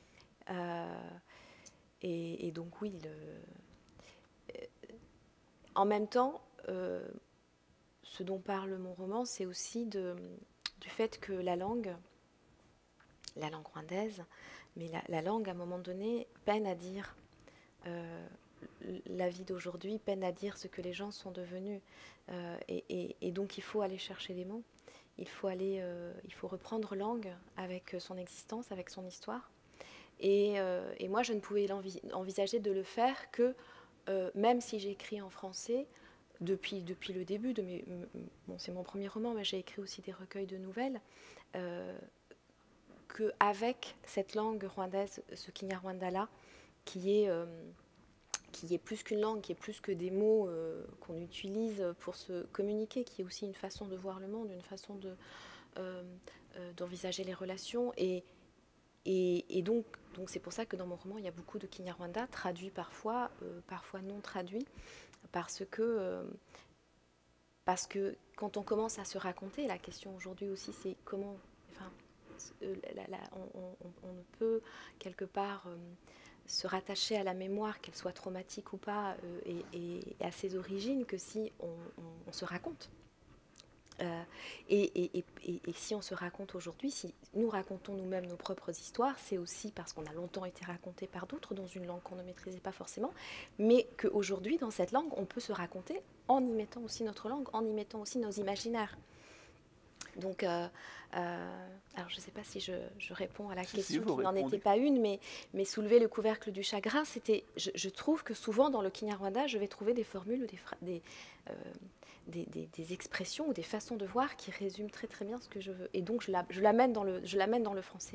Et donc oui, en même temps, ce dont parle mon roman, c'est aussi du fait que la langue rwandaise, mais la langue à un moment donné peine à dire la vie d'aujourd'hui, peine à dire ce que les gens sont devenus, et donc il faut aller chercher les mots, il faut reprendre langue avec son existence, avec son histoire, et moi je ne pouvais envisager de le faire que même si j'écris en français depuis le début de c'est mon premier roman, mais j'ai écrit aussi des recueils de nouvelles, qu'avec cette langue rwandaise, ce Kinyarwanda-là, qui est plus qu'une langue, qui est plus que des mots qu'on utilise pour se communiquer, qui est aussi une façon de voir le monde, une façon d'envisager les relations. Et donc c'est pour ça que dans mon roman, il y a beaucoup de Kinyarwanda, traduit parfois, parfois non traduit, parce que quand on commence à se raconter, la question aujourd'hui aussi, c'est comment... on ne peut quelque part se rattacher à la mémoire, qu'elle soit traumatique ou pas, et à ses origines, que si on se raconte. Et si on se raconte aujourd'hui, si nous racontons nous-mêmes nos propres histoires, c'est aussi parce qu'on a longtemps été raconté par d'autres dans une langue qu'on ne maîtrisait pas forcément, mais qu'aujourd'hui, dans cette langue, on peut se raconter en y mettant aussi notre langue, en y mettant aussi nos imaginaires. Donc, alors je ne sais pas si je réponds à la question qui n'en était pas une, mais soulever le couvercle du chagrin, c'était, je trouve que souvent dans le Kinyarwanda, je vais trouver des formules ou des expressions ou des façons de voir qui résument très très bien ce que je veux. Et donc je l'amène dans le français.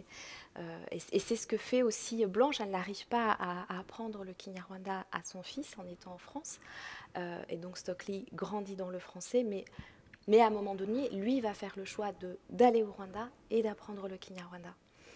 Et c'est ce que fait aussi Blanche. Elle n'arrive pas à apprendre le Kinyarwanda à son fils en étant en France. Et donc Stockley grandit dans le français, mais à un moment donné, lui va faire le choix d'aller au Rwanda et d'apprendre le Kinyarwanda.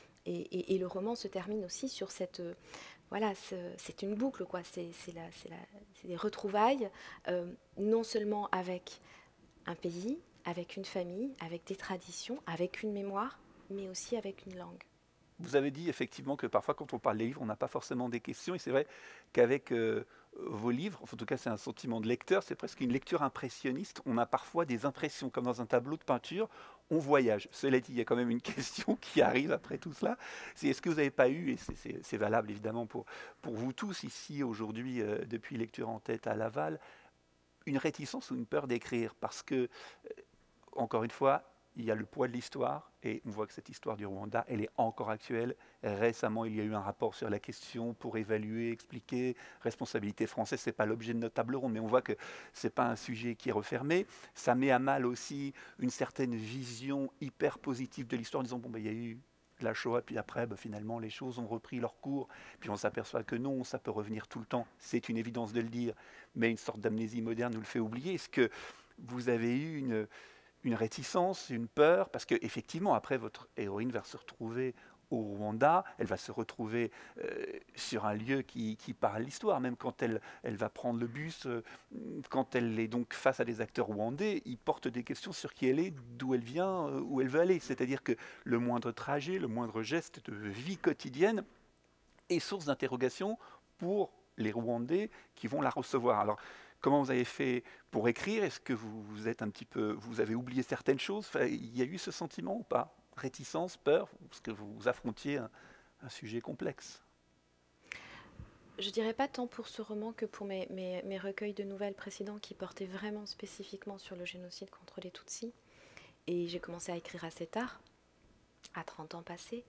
Et le roman se termine aussi sur cette... voilà, c'est une boucle, quoi. C'est des retrouvailles, non seulement avec un pays, avec une famille, avec des traditions, avec une mémoire, mais aussi avec une langue. Vous avez dit effectivement que parfois quand on parle des livres, on n'a pas forcément des questions, et c'est vrai qu'avec vos livres, en tout cas c'est un sentiment de lecteur, c'est presque une lecture impressionniste, on a parfois des impressions comme dans un tableau de peinture, on voyage. Cela dit, il y a quand même une question qui arrive après tout cela, c'est est-ce que vous n'avez pas eu, et c'est valable évidemment pour vous tous ici aujourd'hui, depuis Lecture en tête à Laval, une réticence ou une peur d'écrire, parce que, encore une fois, il y a le poids de l'histoire, et on voit que cette histoire du Rwanda, elle est encore actuelle. Récemment, il y a eu un rapport sur la question pour évaluer, expliquer. Responsabilité française, ce n'est pas l'objet de notre table ronde, mais on voit que ce n'est pas un sujet qui est refermé. Ça met à mal aussi une certaine vision hyper positive de l'histoire, en disant, bon, ben, il y a eu la Shoah, puis après, ben, finalement, les choses ont repris leur cours, puis on s'aperçoit que non, ça peut revenir tout le temps. C'est une évidence de le dire, mais une sorte d'amnésie moderne nous le fait oublier. Est-ce que vous avez eu une réticence, une peur, parce qu'effectivement, après, votre héroïne va se retrouver au Rwanda, elle va se retrouver sur un lieu qui parle l'histoire, même quand elle va prendre le bus, quand elle est donc face à des acteurs rwandais, ils portent des questions sur qui elle est, d'où elle vient, où elle veut aller. C'est-à-dire que le moindre trajet, le moindre geste de vie quotidienne est source d'interrogation pour les Rwandais qui vont la recevoir. Alors, comment vous avez fait pour écrire? Est-ce que vous êtes un petit peu, vous avez oublié certaines choses? Enfin, il y a eu ce sentiment ou pas? Réticence, peur, parce que vous affrontiez un sujet complexe. Je dirais pas tant pour ce roman que pour mes recueils de nouvelles précédents qui portaient vraiment spécifiquement sur le génocide contre les Tutsis. Et j'ai commencé à écrire assez tard, à 30 ans passés.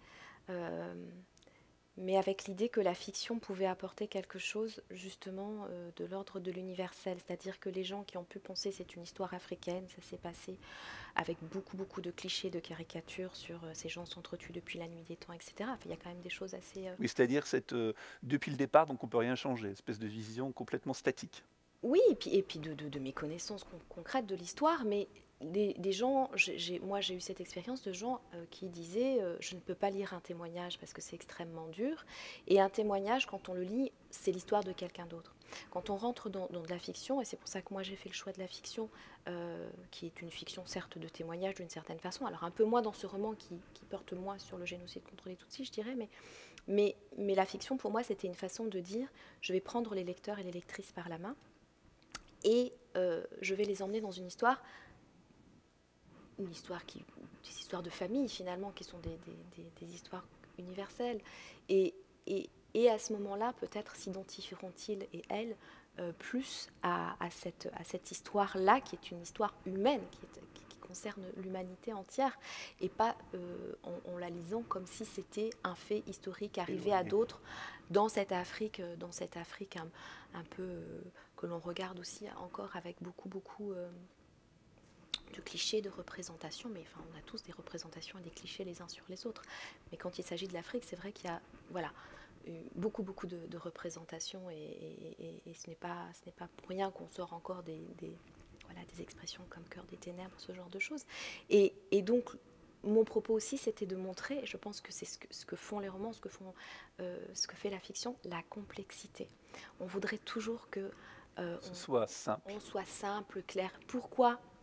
Mais avec l'idée que la fiction pouvait apporter quelque chose justement de l'ordre de l'universel, c'est-à-dire que les gens qui ont pu penser c'est une histoire africaine, ça s'est passé avec beaucoup de clichés, de caricatures sur ces gens s'entretuent depuis la nuit des temps, etc. Enfin, il y a quand même des choses assez... Oui, c'est-à-dire depuis le départ, donc on ne peut rien changer, espèce de vision complètement statique. Oui, et puis de mes connaissances concrètes de l'histoire, mais des gens, moi j'ai eu cette expérience de gens qui disaient je ne peux pas lire un témoignage parce que c'est extrêmement dur, et un témoignage, quand on le lit, c'est l'histoire de quelqu'un d'autre. Quand on rentre dans de la fiction, et c'est pour ça que moi j'ai fait le choix de la fiction, qui est une fiction certes de témoignage d'une certaine façon, alors un peu moins dans ce roman qui porte moins sur le génocide contre les Tutsis, je dirais, mais la fiction pour moi c'était une façon de dire je vais prendre les lecteurs et les lectrices par la main, et je vais les emmener dans une histoire des histoires de famille finalement, qui sont des histoires universelles. Et à ce moment-là, peut-être s'identifieront-ils et elles plus à cette histoire-là, qui est une histoire humaine, qui concerne l'humanité entière, et pas en la lisant comme si c'était un fait historique arrivé à d'autres dans cette Afrique un peu que l'on regarde aussi encore avec beaucoup de clichés, de représentations, mais enfin, on a tous des représentations et des clichés les uns sur les autres. Mais quand il s'agit de l'Afrique, c'est vrai qu'il y a beaucoup de représentations, et ce n'est pas pour rien qu'on sort encore des expressions comme cœur des ténèbres, ce genre de choses. Et donc, mon propos aussi, c'était de montrer, et je pense que c'est ce que font les romans, ce que fait la fiction, la complexité. On voudrait toujours que Ce soit simple. on soit simple, clair. Pourquoi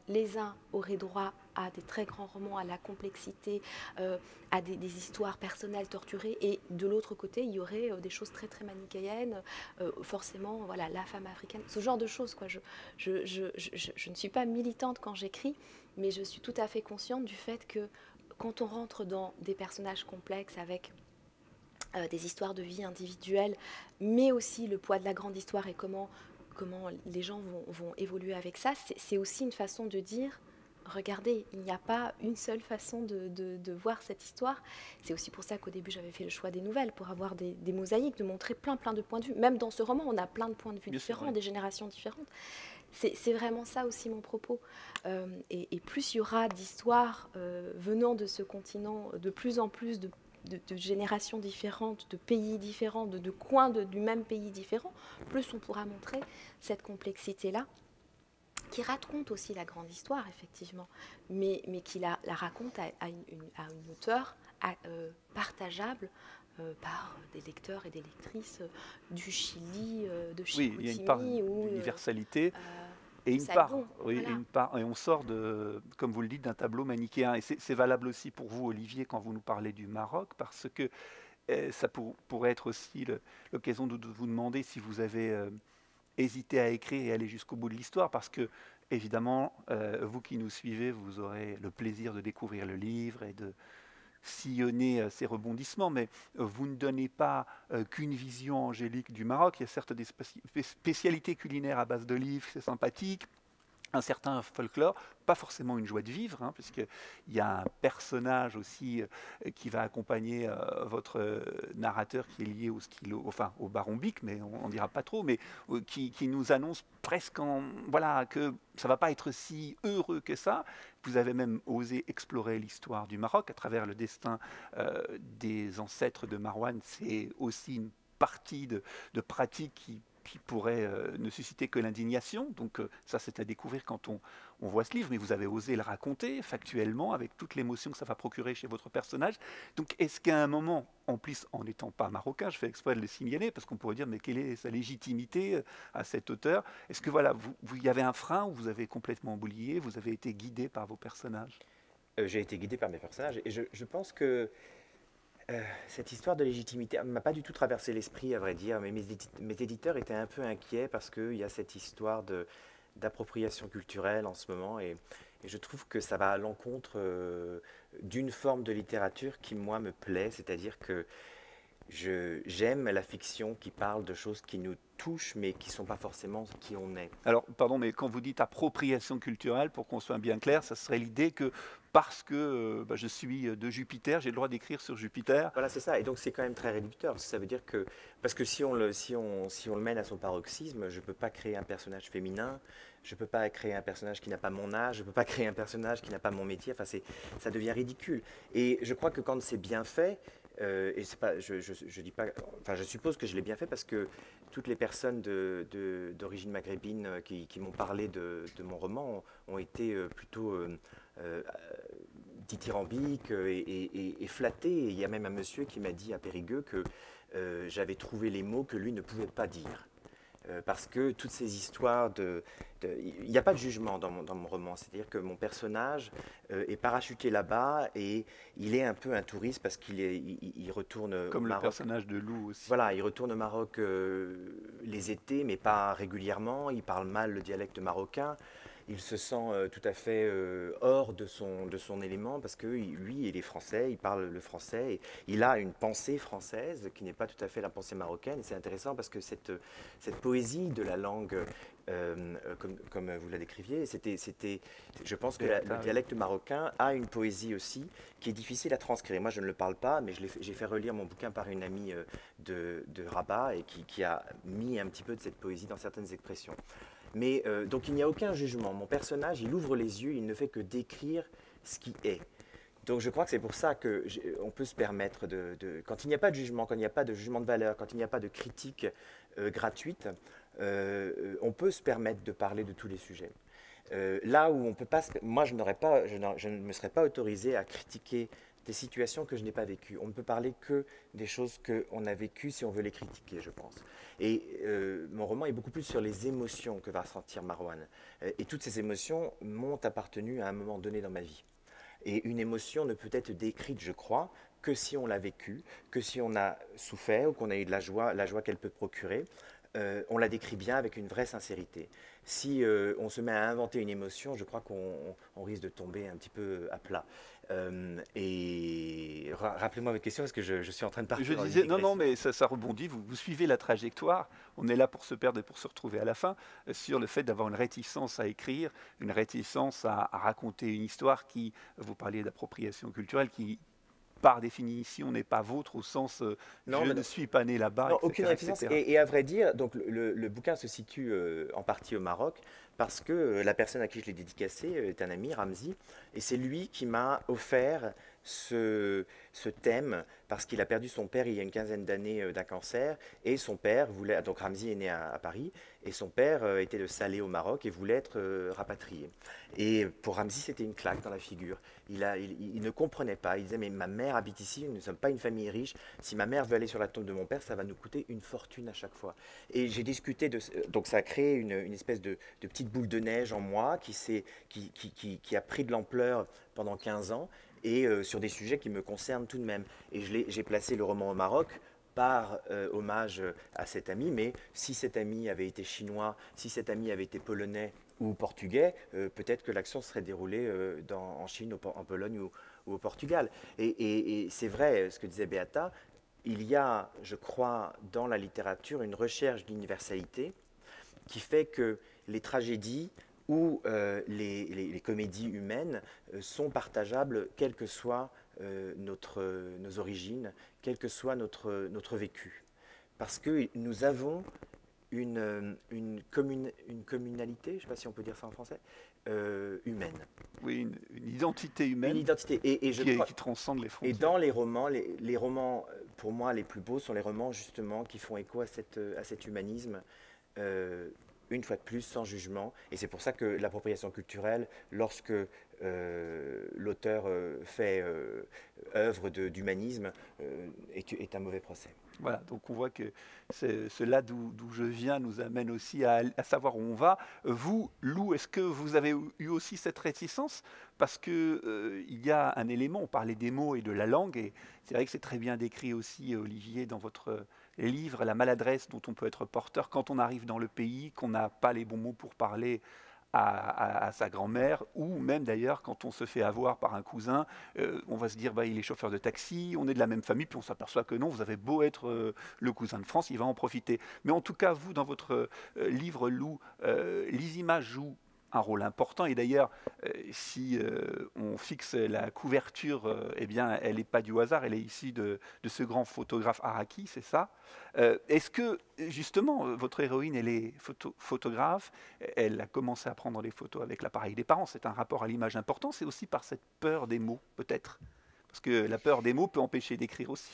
les uns auraient droit à des très grands romans, à la complexité, à des histoires personnelles torturées, et de l'autre côté, il y aurait des choses très très manichéennes, forcément, voilà, la femme africaine, ce genre de choses, quoi. Je ne suis pas militante quand j'écris, mais je suis tout à fait consciente du fait que quand on rentre dans des personnages complexes avec des histoires de vie individuelles, mais aussi le poids de la grande histoire et comment les gens vont évoluer avec ça, c'est aussi une façon de dire, regardez, il n'y a pas une seule façon de voir cette histoire. C'est aussi pour ça qu'au début, j'avais fait le choix des nouvelles, pour avoir des mosaïques, de montrer plein de points de vue. Même dans ce roman, on a plein de points de vue différents, des générations différentes. C'est vraiment ça aussi mon propos. Et plus il y aura d'histoires venant de ce continent, de plus en plus de générations différentes, de pays différents, de coins du même pays différent, plus on pourra montrer cette complexité-là, qui raconte aussi la grande histoire, effectivement, mais qui la raconte à une hauteur partageable par des lecteurs et des lectrices du Chili, de Oui, il y a une part Chicoutimi ou d'universalité. Et une Saigon, part, oui, voilà. et on sort comme vous le dites, d'un tableau manichéen. Et c'est valable aussi pour vous, Olivier, quand vous nous parlez du Maroc, parce que ça pourrait être aussi l'occasion de vous demander si vous avez hésité à écrire et aller jusqu'au bout de l'histoire, parce que évidemment, vous qui nous suivez, vous aurez le plaisir de découvrir le livre et de sillonner ces rebondissements, mais vous ne donnez pas qu'une vision angélique du Maroc. Il y a certes des spécialités culinaires à base d'olives, c'est sympathique, un certain folklore, pas forcément une joie de vivre, hein, puisqu'il y a un personnage aussi qui va accompagner votre narrateur qui est lié au stylo, enfin au baron Bic, mais on n'en dira pas trop, mais qui nous annonce presque voilà, que ça ne va pas être si heureux que ça. Vous avez même osé explorer l'histoire du Maroc à travers le destin des ancêtres de Marwan. C'est aussi une partie de pratique qui pourrait ne susciter que l'indignation. Donc ça, c'est à découvrir quand on voit ce livre, mais vous avez osé le raconter factuellement, avec toute l'émotion que ça va procurer chez votre personnage. Donc est-ce qu'à un moment, en plus, en n'étant pas marocain, je fais exprès de le signaler, parce qu'on pourrait dire, mais quelle est sa légitimité à cet auteur? Est-ce que voilà, vous y avait un frein, ou vous avez complètement oublié, vous avez été guidé par vos personnages? J'ai été guidé par mes personnages et je pense que cette histoire de légitimité m'a pas du tout traversé l'esprit, à vrai dire, mais mes éditeurs étaient un peu inquiets parce qu'il y a cette histoire d'appropriation culturelle en ce moment et je trouve que ça va à l'encontre d'une forme de littérature qui, moi, me plaît, c'est-à-dire que j'aime la fiction qui parle de choses qui nous touchent mais qui ne sont pas forcément qui on est. Alors, pardon, mais quand vous dites appropriation culturelle, pour qu'on soit bien clair, ça serait l'idée que parce que je suis de Jupiter, j'ai le droit d'écrire sur Jupiter. Voilà, c'est ça. Et donc, c'est quand même très réducteur. Parce que ça veut dire que. Parce que si on le mène à son paroxysme, je ne peux pas créer un personnage féminin, je ne peux pas créer un personnage qui n'a pas mon âge, je ne peux pas créer un personnage qui n'a pas mon métier. Enfin, ça devient ridicule. Et je crois que quand c'est bien fait, et c'est pas, je dis pas, enfin, je suppose que je l'ai bien fait parce que toutes les personnes d'origine maghrébine qui m'ont parlé de mon roman ont été plutôt dithyrambiques et flattés. Et il y a même un monsieur qui m'a dit à Périgueux que j'avais trouvé les mots que lui ne pouvait pas dire. Parce que toutes ces histoires il n'y a pas de jugement dans mon roman. C'est-à-dire que mon personnage est parachuté là-bas et il est un peu un touriste parce il retourne Comme au le Maroc. personnage de Lou aussi. Voilà, il retourne au Maroc les étés, mais pas régulièrement. Il parle mal le dialecte marocain. Il se sent tout à fait hors de son élément parce que lui, il est français, il parle le français, et il a une pensée française qui n'est pas tout à fait la pensée marocaine. Et c'est intéressant parce que cette poésie de la langue, comme vous la décriviez, je pense que le dialecte marocain a une poésie aussi qui est difficile à transcrire. Moi, je ne le parle pas, mais j'ai fait relire mon bouquin par une amie de Rabat et qui a mis un petit peu de cette poésie dans certaines expressions. Mais donc il n'y a aucun jugement. Mon personnage, il ouvre les yeux, il ne fait que décrire ce qui est. Donc je crois que c'est pour ça qu'on peut se permettre quand il n'y a pas de jugement, quand il n'y a pas de jugement de valeur, quand il n'y a pas de critique gratuite, on peut se permettre de parler de tous les sujets. Là où on peut pas, moi je ne me serais pas autorisé à critiquer des situations que je n'ai pas vécues. On ne peut parler que des choses qu'on a vécues si on veut les critiquer, je pense. Et mon roman est beaucoup plus sur les émotions que va ressentir Marouane. Et toutes ces émotions m'ont appartenu à un moment donné dans ma vie. Et une émotion ne peut être décrite, je crois, que si on l'a vécue, que si on a souffert ou qu'on a eu de la joie qu'elle peut procurer. On la décrit bien avec une vraie sincérité. Si on se met à inventer une émotion, je crois qu'on risque de tomber un petit peu à plat. Et rappelez-moi votre question parce que je suis en train de Je partir dans une disais, non, non, digression. mais ça rebondit, vous suivez la trajectoire, on est là pour se perdre et pour se retrouver à la fin, sur le fait d'avoir une réticence à écrire, une réticence à raconter une histoire qui, vous parliez d'appropriation culturelle, qui par définition n'est pas vôtre au sens Non, je mais ne suis pas né là-bas, non, aucune etc., réticence. etc. Et à vrai dire, donc le bouquin se situe en partie au Maroc parce que la personne à qui je l'ai dédicacé est un ami, Ramzi, et c'est lui qui m'a offert ce thème parce qu'il a perdu son père il y a une quinzaine d'années d'un cancer et son père voulait, donc Ramzi est né à Paris et son père était de Salé au Maroc et voulait être rapatrié. Et pour Ramzi, c'était une claque dans la figure. Il ne comprenait pas. Il disait, mais ma mère habite ici, nous ne sommes pas une famille riche. Si ma mère veut aller sur la tombe de mon père, ça va nous coûter une fortune à chaque fois. Et j'ai discuté de... Donc ça a créé une espèce de petite boule de neige en moi qui a pris de l'ampleur pendant 15 ans et sur des sujets qui me concernent tout de même. Et j'ai placé le roman au Maroc par hommage à cet ami, mais si cet ami avait été chinois, si cet ami avait été polonais ou portugais, peut-être que l'action serait déroulée en Chine, en Pologne ou au Portugal. Et c'est vrai, ce que disait Beata, il y a, je crois, dans la littérature, une recherche d'universalité qui fait que les tragédies ou les comédies humaines sont partageables, quelles que soient nos origines, quel que soit notre vécu. Parce que nous avons une communalité, je ne sais pas si on peut dire ça en français, humaine. Oui, une identité Une humaine identité. Et je crois, qui transcende les et frontières. dans les romans, les romans, pour moi, les plus beaux sont les romans justement qui font écho à cet humanisme, euh, une fois de plus, sans jugement. Et c'est pour ça que l'appropriation culturelle, lorsque l'auteur fait œuvre d'humanisme, est un mauvais procès. Voilà, donc on voit que cela d'où je viens nous amène aussi à savoir où on va. Vous, Lou, est-ce que vous avez eu aussi cette réticence? Parce que il y a un élément, on parlait des mots et de la langue, et c'est vrai que c'est très bien décrit aussi, Olivier, dans votre livre, la maladresse dont on peut être porteur quand on arrive dans le pays, qu'on n'a pas les bons mots pour parler à sa grand-mère, ou même d'ailleurs quand on se fait avoir par un cousin, on va se dire bah, il est chauffeur de taxi, on est de la même famille, puis on s'aperçoit que non, vous avez beau être le cousin de France, il va en profiter. Mais en tout cas, vous, dans votre livre, Lou, les images jouent un rôle important, et d'ailleurs, si on fixe la couverture, eh bien, elle n'est pas du hasard, elle est issue de ce grand photographe Araki, c'est ça. Est-ce que, justement, votre héroïne, elle est photographe, elle a commencé à prendre les photos avec l'appareil des parents, c'est un rapport à l'image important, c'est aussi par cette peur des mots, peut-être. Parce que la peur des mots peut empêcher d'écrire aussi.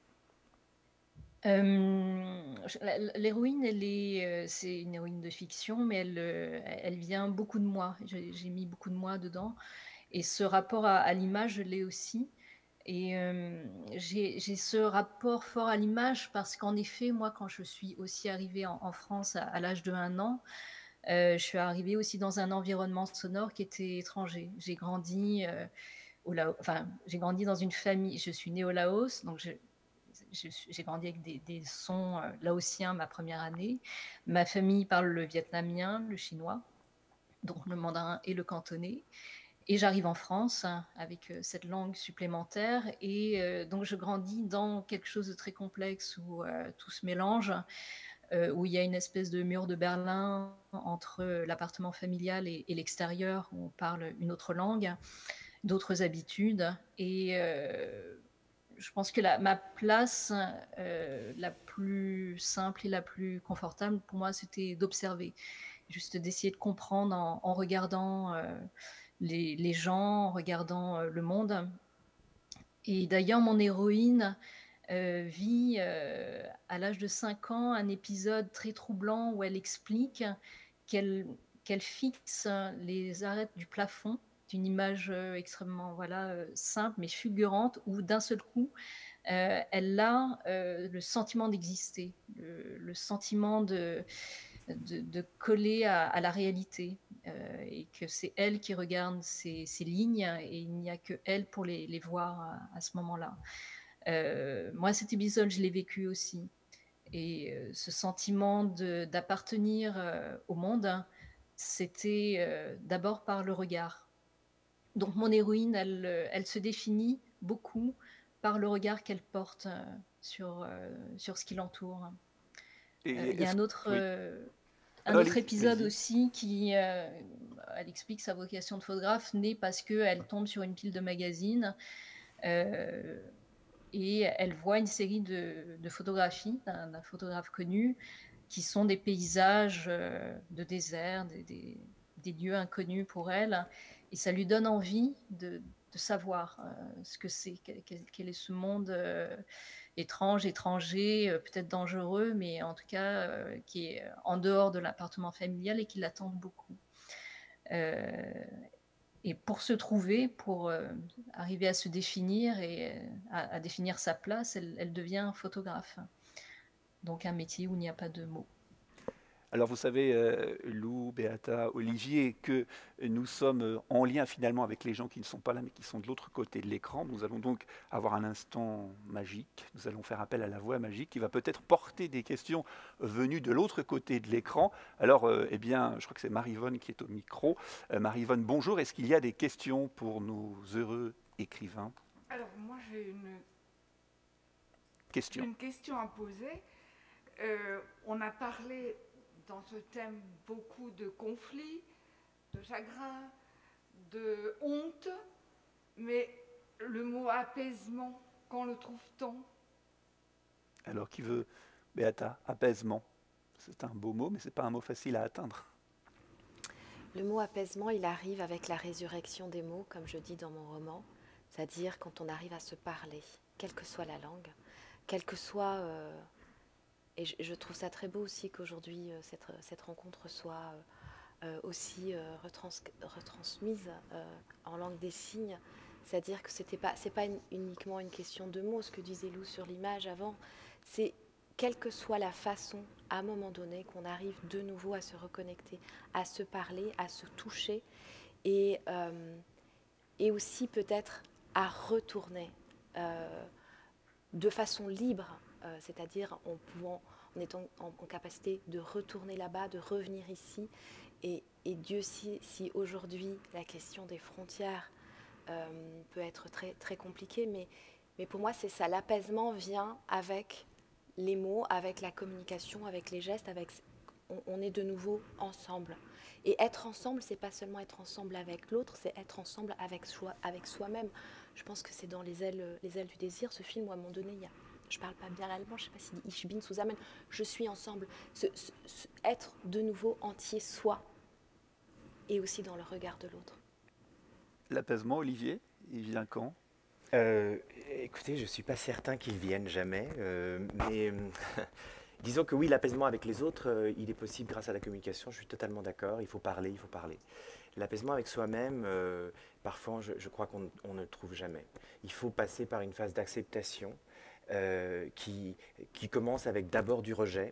L'héroïne, c'est une héroïne de fiction, mais elle vient beaucoup de moi. J'ai mis beaucoup de moi dedans. Et ce rapport à l'image, je l'ai aussi. Et j'ai ce rapport fort à l'image parce qu'en effet, moi, quand je suis aussi arrivée en France à l'âge de 1 an, je suis arrivée aussi dans un environnement sonore qui était étranger. J'ai grandi enfin, j'ai grandi dans une famille. Je suis née au Laos, donc j'ai grandi avec des sons laotiens ma première année. Ma famille parle le vietnamien, le chinois, donc le mandarin et le cantonais. Et j'arrive en France avec cette langue supplémentaire et donc je grandis dans quelque chose de très complexe où tout se mélange, où il y a une espèce de mur de Berlin entre l'appartement familial et l'extérieur où on parle une autre langue, d'autres habitudes. Et je pense que ma place la plus simple et la plus confortable pour moi, c'était d'observer, juste d'essayer de comprendre en regardant les gens, en regardant le monde. Et d'ailleurs, mon héroïne vit à l'âge de 5 ans un épisode très troublant où elle explique qu'elle fixe les arêtes du plafond d'une image extrêmement simple mais fulgurante où d'un seul coup, elle a le sentiment d'exister, le sentiment de coller à la réalité et que c'est elle qui regarde ces lignes et il n'y a que elle pour les voir à ce moment-là. Moi, cet épisode, je l'ai vécu aussi. Et ce sentiment d'appartenir au monde, hein, c'était d'abord par le regard. Donc mon héroïne, elle se définit beaucoup par le regard qu'elle porte sur ce qui l'entoure. Il y a Oui, un autre épisode allez-y. aussi qui, elle explique sa vocation de photographe naît parce qu'elle tombe sur une pile de magazines euh, et elle voit une série de photographies d'un photographe connu qui sont des paysages de désert, des lieux inconnus pour elle. Et ça lui donne envie de savoir ce que c'est, quel est ce monde étrange, étranger, peut-être dangereux, mais en tout cas qui est en dehors de l'appartement familial et qui l'attend beaucoup. Et pour se trouver, pour arriver à se définir et à définir sa place, elle devient photographe. Donc un métier où il n'y a pas de mots. Alors vous savez, Lou, Beata, Olivier, que nous sommes en lien finalement avec les gens qui ne sont pas là mais qui sont de l'autre côté de l'écran. Nous allons donc avoir un instant magique. Nous allons faire appel à la voix magique qui va peut-être porter des questions venues de l'autre côté de l'écran. Alors, eh bien, je crois que c'est Marie-Yvonne qui est au micro. Marie-Yvonne, bonjour. Est-ce qu'il y a des questions pour nos heureux écrivains? Alors, moi, j'ai Question. une question à poser. On a parlé dans ce thème beaucoup de conflits, de chagrin, de honte, mais le mot apaisement, quand le trouve-t-on? Alors, qui veut, Beata, apaisement? C'est un beau mot, mais ce n'est pas un mot facile à atteindre. Le mot apaisement, il arrive avec la résurrection des mots, comme je dis dans mon roman, c'est-à-dire quand on arrive à se parler, quelle que soit la langue, quelle que soit... et je trouve ça très beau aussi qu'aujourd'hui, cette rencontre soit aussi retransmise en langue des signes, c'est-à-dire que c'est pas uniquement une question de mots, ce que disait Lou sur l'image avant, c'est quelle que soit la façon, à un moment donné, qu'on arrive de nouveau à se reconnecter, à se parler, à se toucher, et aussi peut-être à retourner de façon libre, c'est-à-dire en étant en capacité de retourner là-bas, de revenir ici. Et Dieu sait si aujourd'hui la question des frontières peut être très, très compliquée, mais pour moi c'est ça, l'apaisement vient avec les mots, avec la communication, avec les gestes, on est de nouveau ensemble. Et être ensemble, c'est pas seulement être ensemble avec l'autre, c'est être ensemble avec soi-même. Je pense que c'est dans les ailes du désir, ce film où à un moment donné, je parle pas bien l'allemand, je sais pas si Ich bin zusammen, je suis ensemble. Être de nouveau entier soi, et aussi dans le regard de l'autre. L'apaisement, Olivier, il vient quand? Écoutez, je ne suis pas certain qu'ils viennent jamais, mais disons que oui, l'apaisement avec les autres, il est possible grâce à la communication, je suis totalement d'accord, il faut parler, il faut parler. L'apaisement avec soi-même, parfois, je crois qu'on ne le trouve jamais. Il faut passer par une phase d'acceptation qui commence avec d'abord du rejet.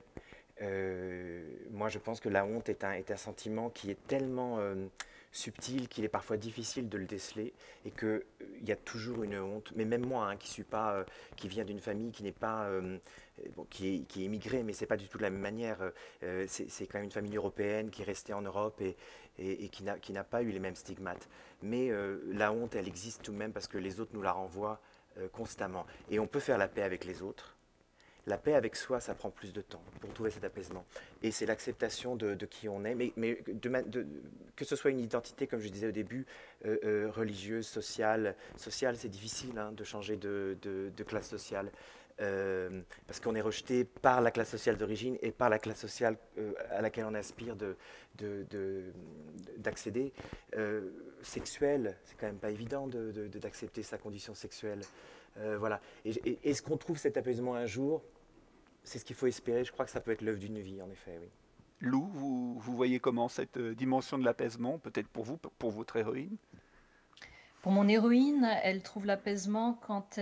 Moi, je pense que la honte est un sentiment qui est tellement subtil qu'il est parfois difficile de le déceler et qu'il y a toujours une honte. Mais même moi, qui vient d'une famille qui n'est pas, qui est immigrée, mais c'est pas du tout de la même manière. C'est quand même une famille européenne qui est restée en Europe et qui n'a pas eu les mêmes stigmates. Mais la honte, elle existe tout de même parce que les autres nous la renvoient constamment. Et on peut faire la paix avec les autres. La paix avec soi, ça prend plus de temps pour trouver cet apaisement. Et c'est l'acceptation de qui on est, mais que ce soit une identité, comme je disais au début, religieuse, sociale. Sociale, c'est difficile de changer de classe sociale. Parce qu'on est rejeté par la classe sociale d'origine et par la classe sociale à laquelle on aspire d'accéder. Sexuel, c'est quand même pas évident d'accepter sa condition sexuelle. Voilà. Est-ce qu'on trouve cet apaisement un jour? C'est ce qu'il faut espérer. Je crois que ça peut être l'œuvre d'une vie, en effet, oui. Lou, vous voyez comment cette dimension de l'apaisement, peut-être pour vous, pour votre héroïne? Pour mon héroïne, elle trouve l'apaisement quand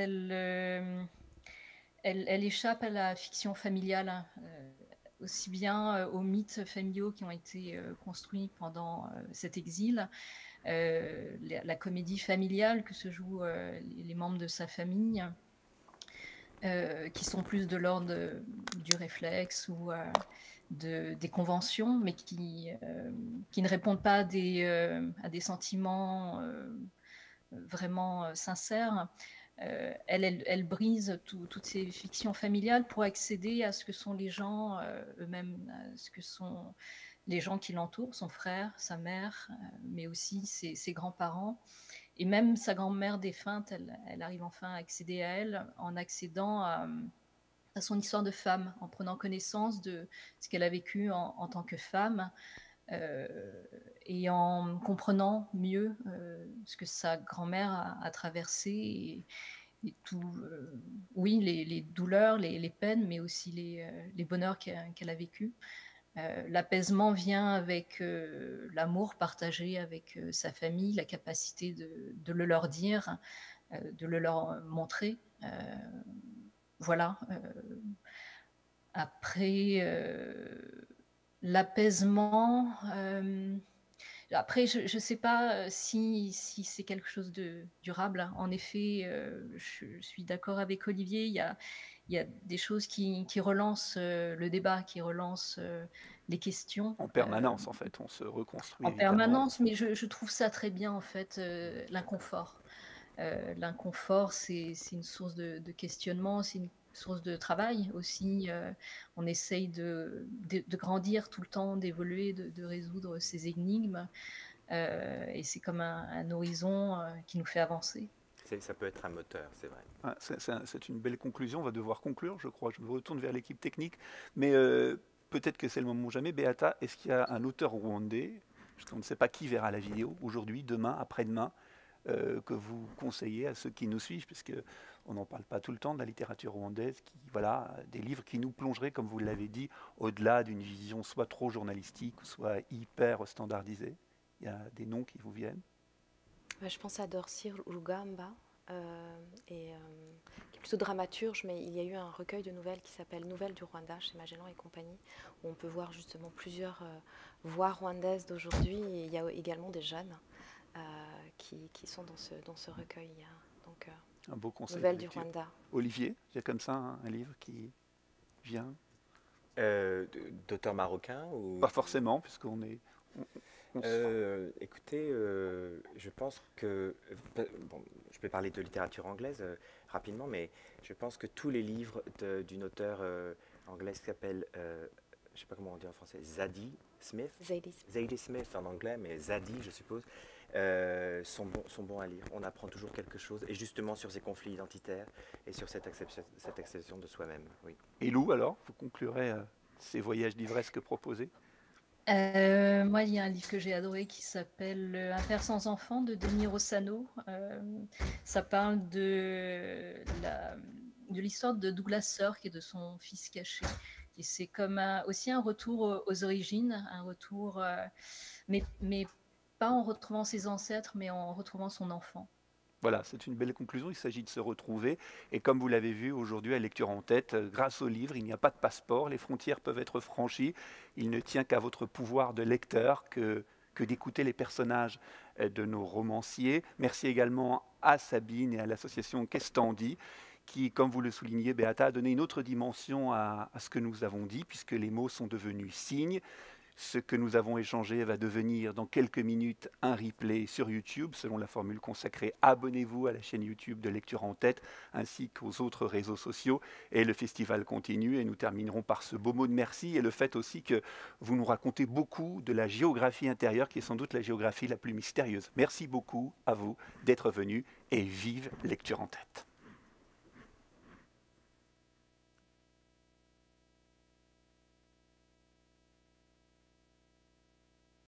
elle échappe à la fiction familiale, hein, aussi bien aux mythes familiaux qui ont été construits pendant cet exil, la comédie familiale que se jouent les membres de sa famille, qui sont plus de l'ordre du réflexe ou des conventions, mais qui ne répondent pas à des sentiments vraiment sincères. Elle brise toutes ces fictions familiales pour accéder à ce que sont les gens eux-mêmes, à ce que sont les gens qui l'entourent, son frère, sa mère, mais aussi ses grands-parents. Et même sa grand-mère défunte, elle arrive enfin à accéder à elle en accédant à son histoire de femme, en prenant connaissance de ce qu'elle a vécu en tant que femme, et en comprenant mieux ce que sa grand-mère a traversé et tout, oui, les douleurs, les peines, mais aussi les bonheurs qu'elle a vécu. L'apaisement vient avec l'amour partagé avec sa famille, la capacité de le leur dire, de le leur montrer. Voilà. Après, l'apaisement, après, je ne sais pas si c'est quelque chose de durable. En effet, je suis d'accord avec Olivier. Il y a des choses qui relancent le débat, qui relancent les questions En permanence, en fait, on se reconstruit en évidemment. permanence, mais je trouve ça très bien, en fait, l'inconfort. L'inconfort, c'est une source de questionnement, c'est une source de travail aussi. On essaye de grandir tout le temps, d'évoluer, de résoudre ces énigmes. Et c'est comme un horizon qui nous fait avancer. Ça peut être un moteur, c'est vrai. Ah, c'est une belle conclusion, on va devoir conclure, je crois. Je me retourne vers l'équipe technique, mais peut-être que c'est le moment ou jamais. Beata, est-ce qu'il y a un auteur rwandais, puisqu'on ne sait pas qui verra la vidéo, aujourd'hui, demain, après-demain, que vous conseillez à ceux qui nous suivent, puisque on n'en parle pas tout le temps de la littérature rwandaise, voilà, des livres qui nous plongeraient, comme vous l'avez dit, au-delà d'une vision soit trop journalistique, soit hyper standardisée. Il y a des noms qui vous viennent? Je pense à Dorsi Rugamba, qui est plutôt dramaturge, mais il y a eu un recueil de nouvelles qui s'appelle Nouvelles du Rwanda chez Magellan et compagnie, où on peut voir justement plusieurs voix rwandaises d'aujourd'hui. Et il y a également des jeunes qui sont dans ce recueil. Donc, Un beau conseil. Nouvelles du Rwanda. Olivier, il y a comme ça un livre qui vient? D'auteur marocain ou... Pas forcément, puisqu'on est... Écoutez, je pense que... Bon, je peux parler de littérature anglaise rapidement, mais je pense que tous les livres d'une auteure anglaise qui s'appelle, je ne sais pas comment on dit en français, Zadie Smith. Zadie Smith en anglais, mais Zadie, je suppose, sont bons à lire. On apprend toujours quelque chose, et justement sur ces conflits identitaires et sur cette acceptation de soi-même. Oui. Et Lou, alors, vous conclurez ces voyages d'ivresse proposés? Moi, il y a un livre que j'ai adoré qui s'appelle Un père sans enfant de Denis Rossano. Ça parle de l'histoire de Douglas Sirk et de son fils caché. Et c'est comme aussi un retour aux origines, un retour, mais pas en retrouvant ses ancêtres, mais en retrouvant son enfant. Voilà, c'est une belle conclusion, il s'agit de se retrouver. Et comme vous l'avez vu aujourd'hui à Lecture en tête, grâce au livre, il n'y a pas de passeport, les frontières peuvent être franchies. Il ne tient qu'à votre pouvoir de lecteur que d'écouter les personnages de nos romanciers. Merci également à Sabine et à l'association Kestandi, qui, comme vous le soulignez, Beata, a donné une autre dimension à ce que nous avons dit, puisque les mots sont devenus signes. Ce que nous avons échangé va devenir dans quelques minutes un replay sur YouTube, selon la formule consacrée. Abonnez-vous à la chaîne YouTube de Lecture en tête, ainsi qu'aux autres réseaux sociaux. Et le festival continue, et nous terminerons par ce beau mot de merci, et le fait aussi que vous nous racontez beaucoup de la géographie intérieure, qui est sans doute la géographie la plus mystérieuse. Merci beaucoup à vous d'être venus, et vive Lecture en tête.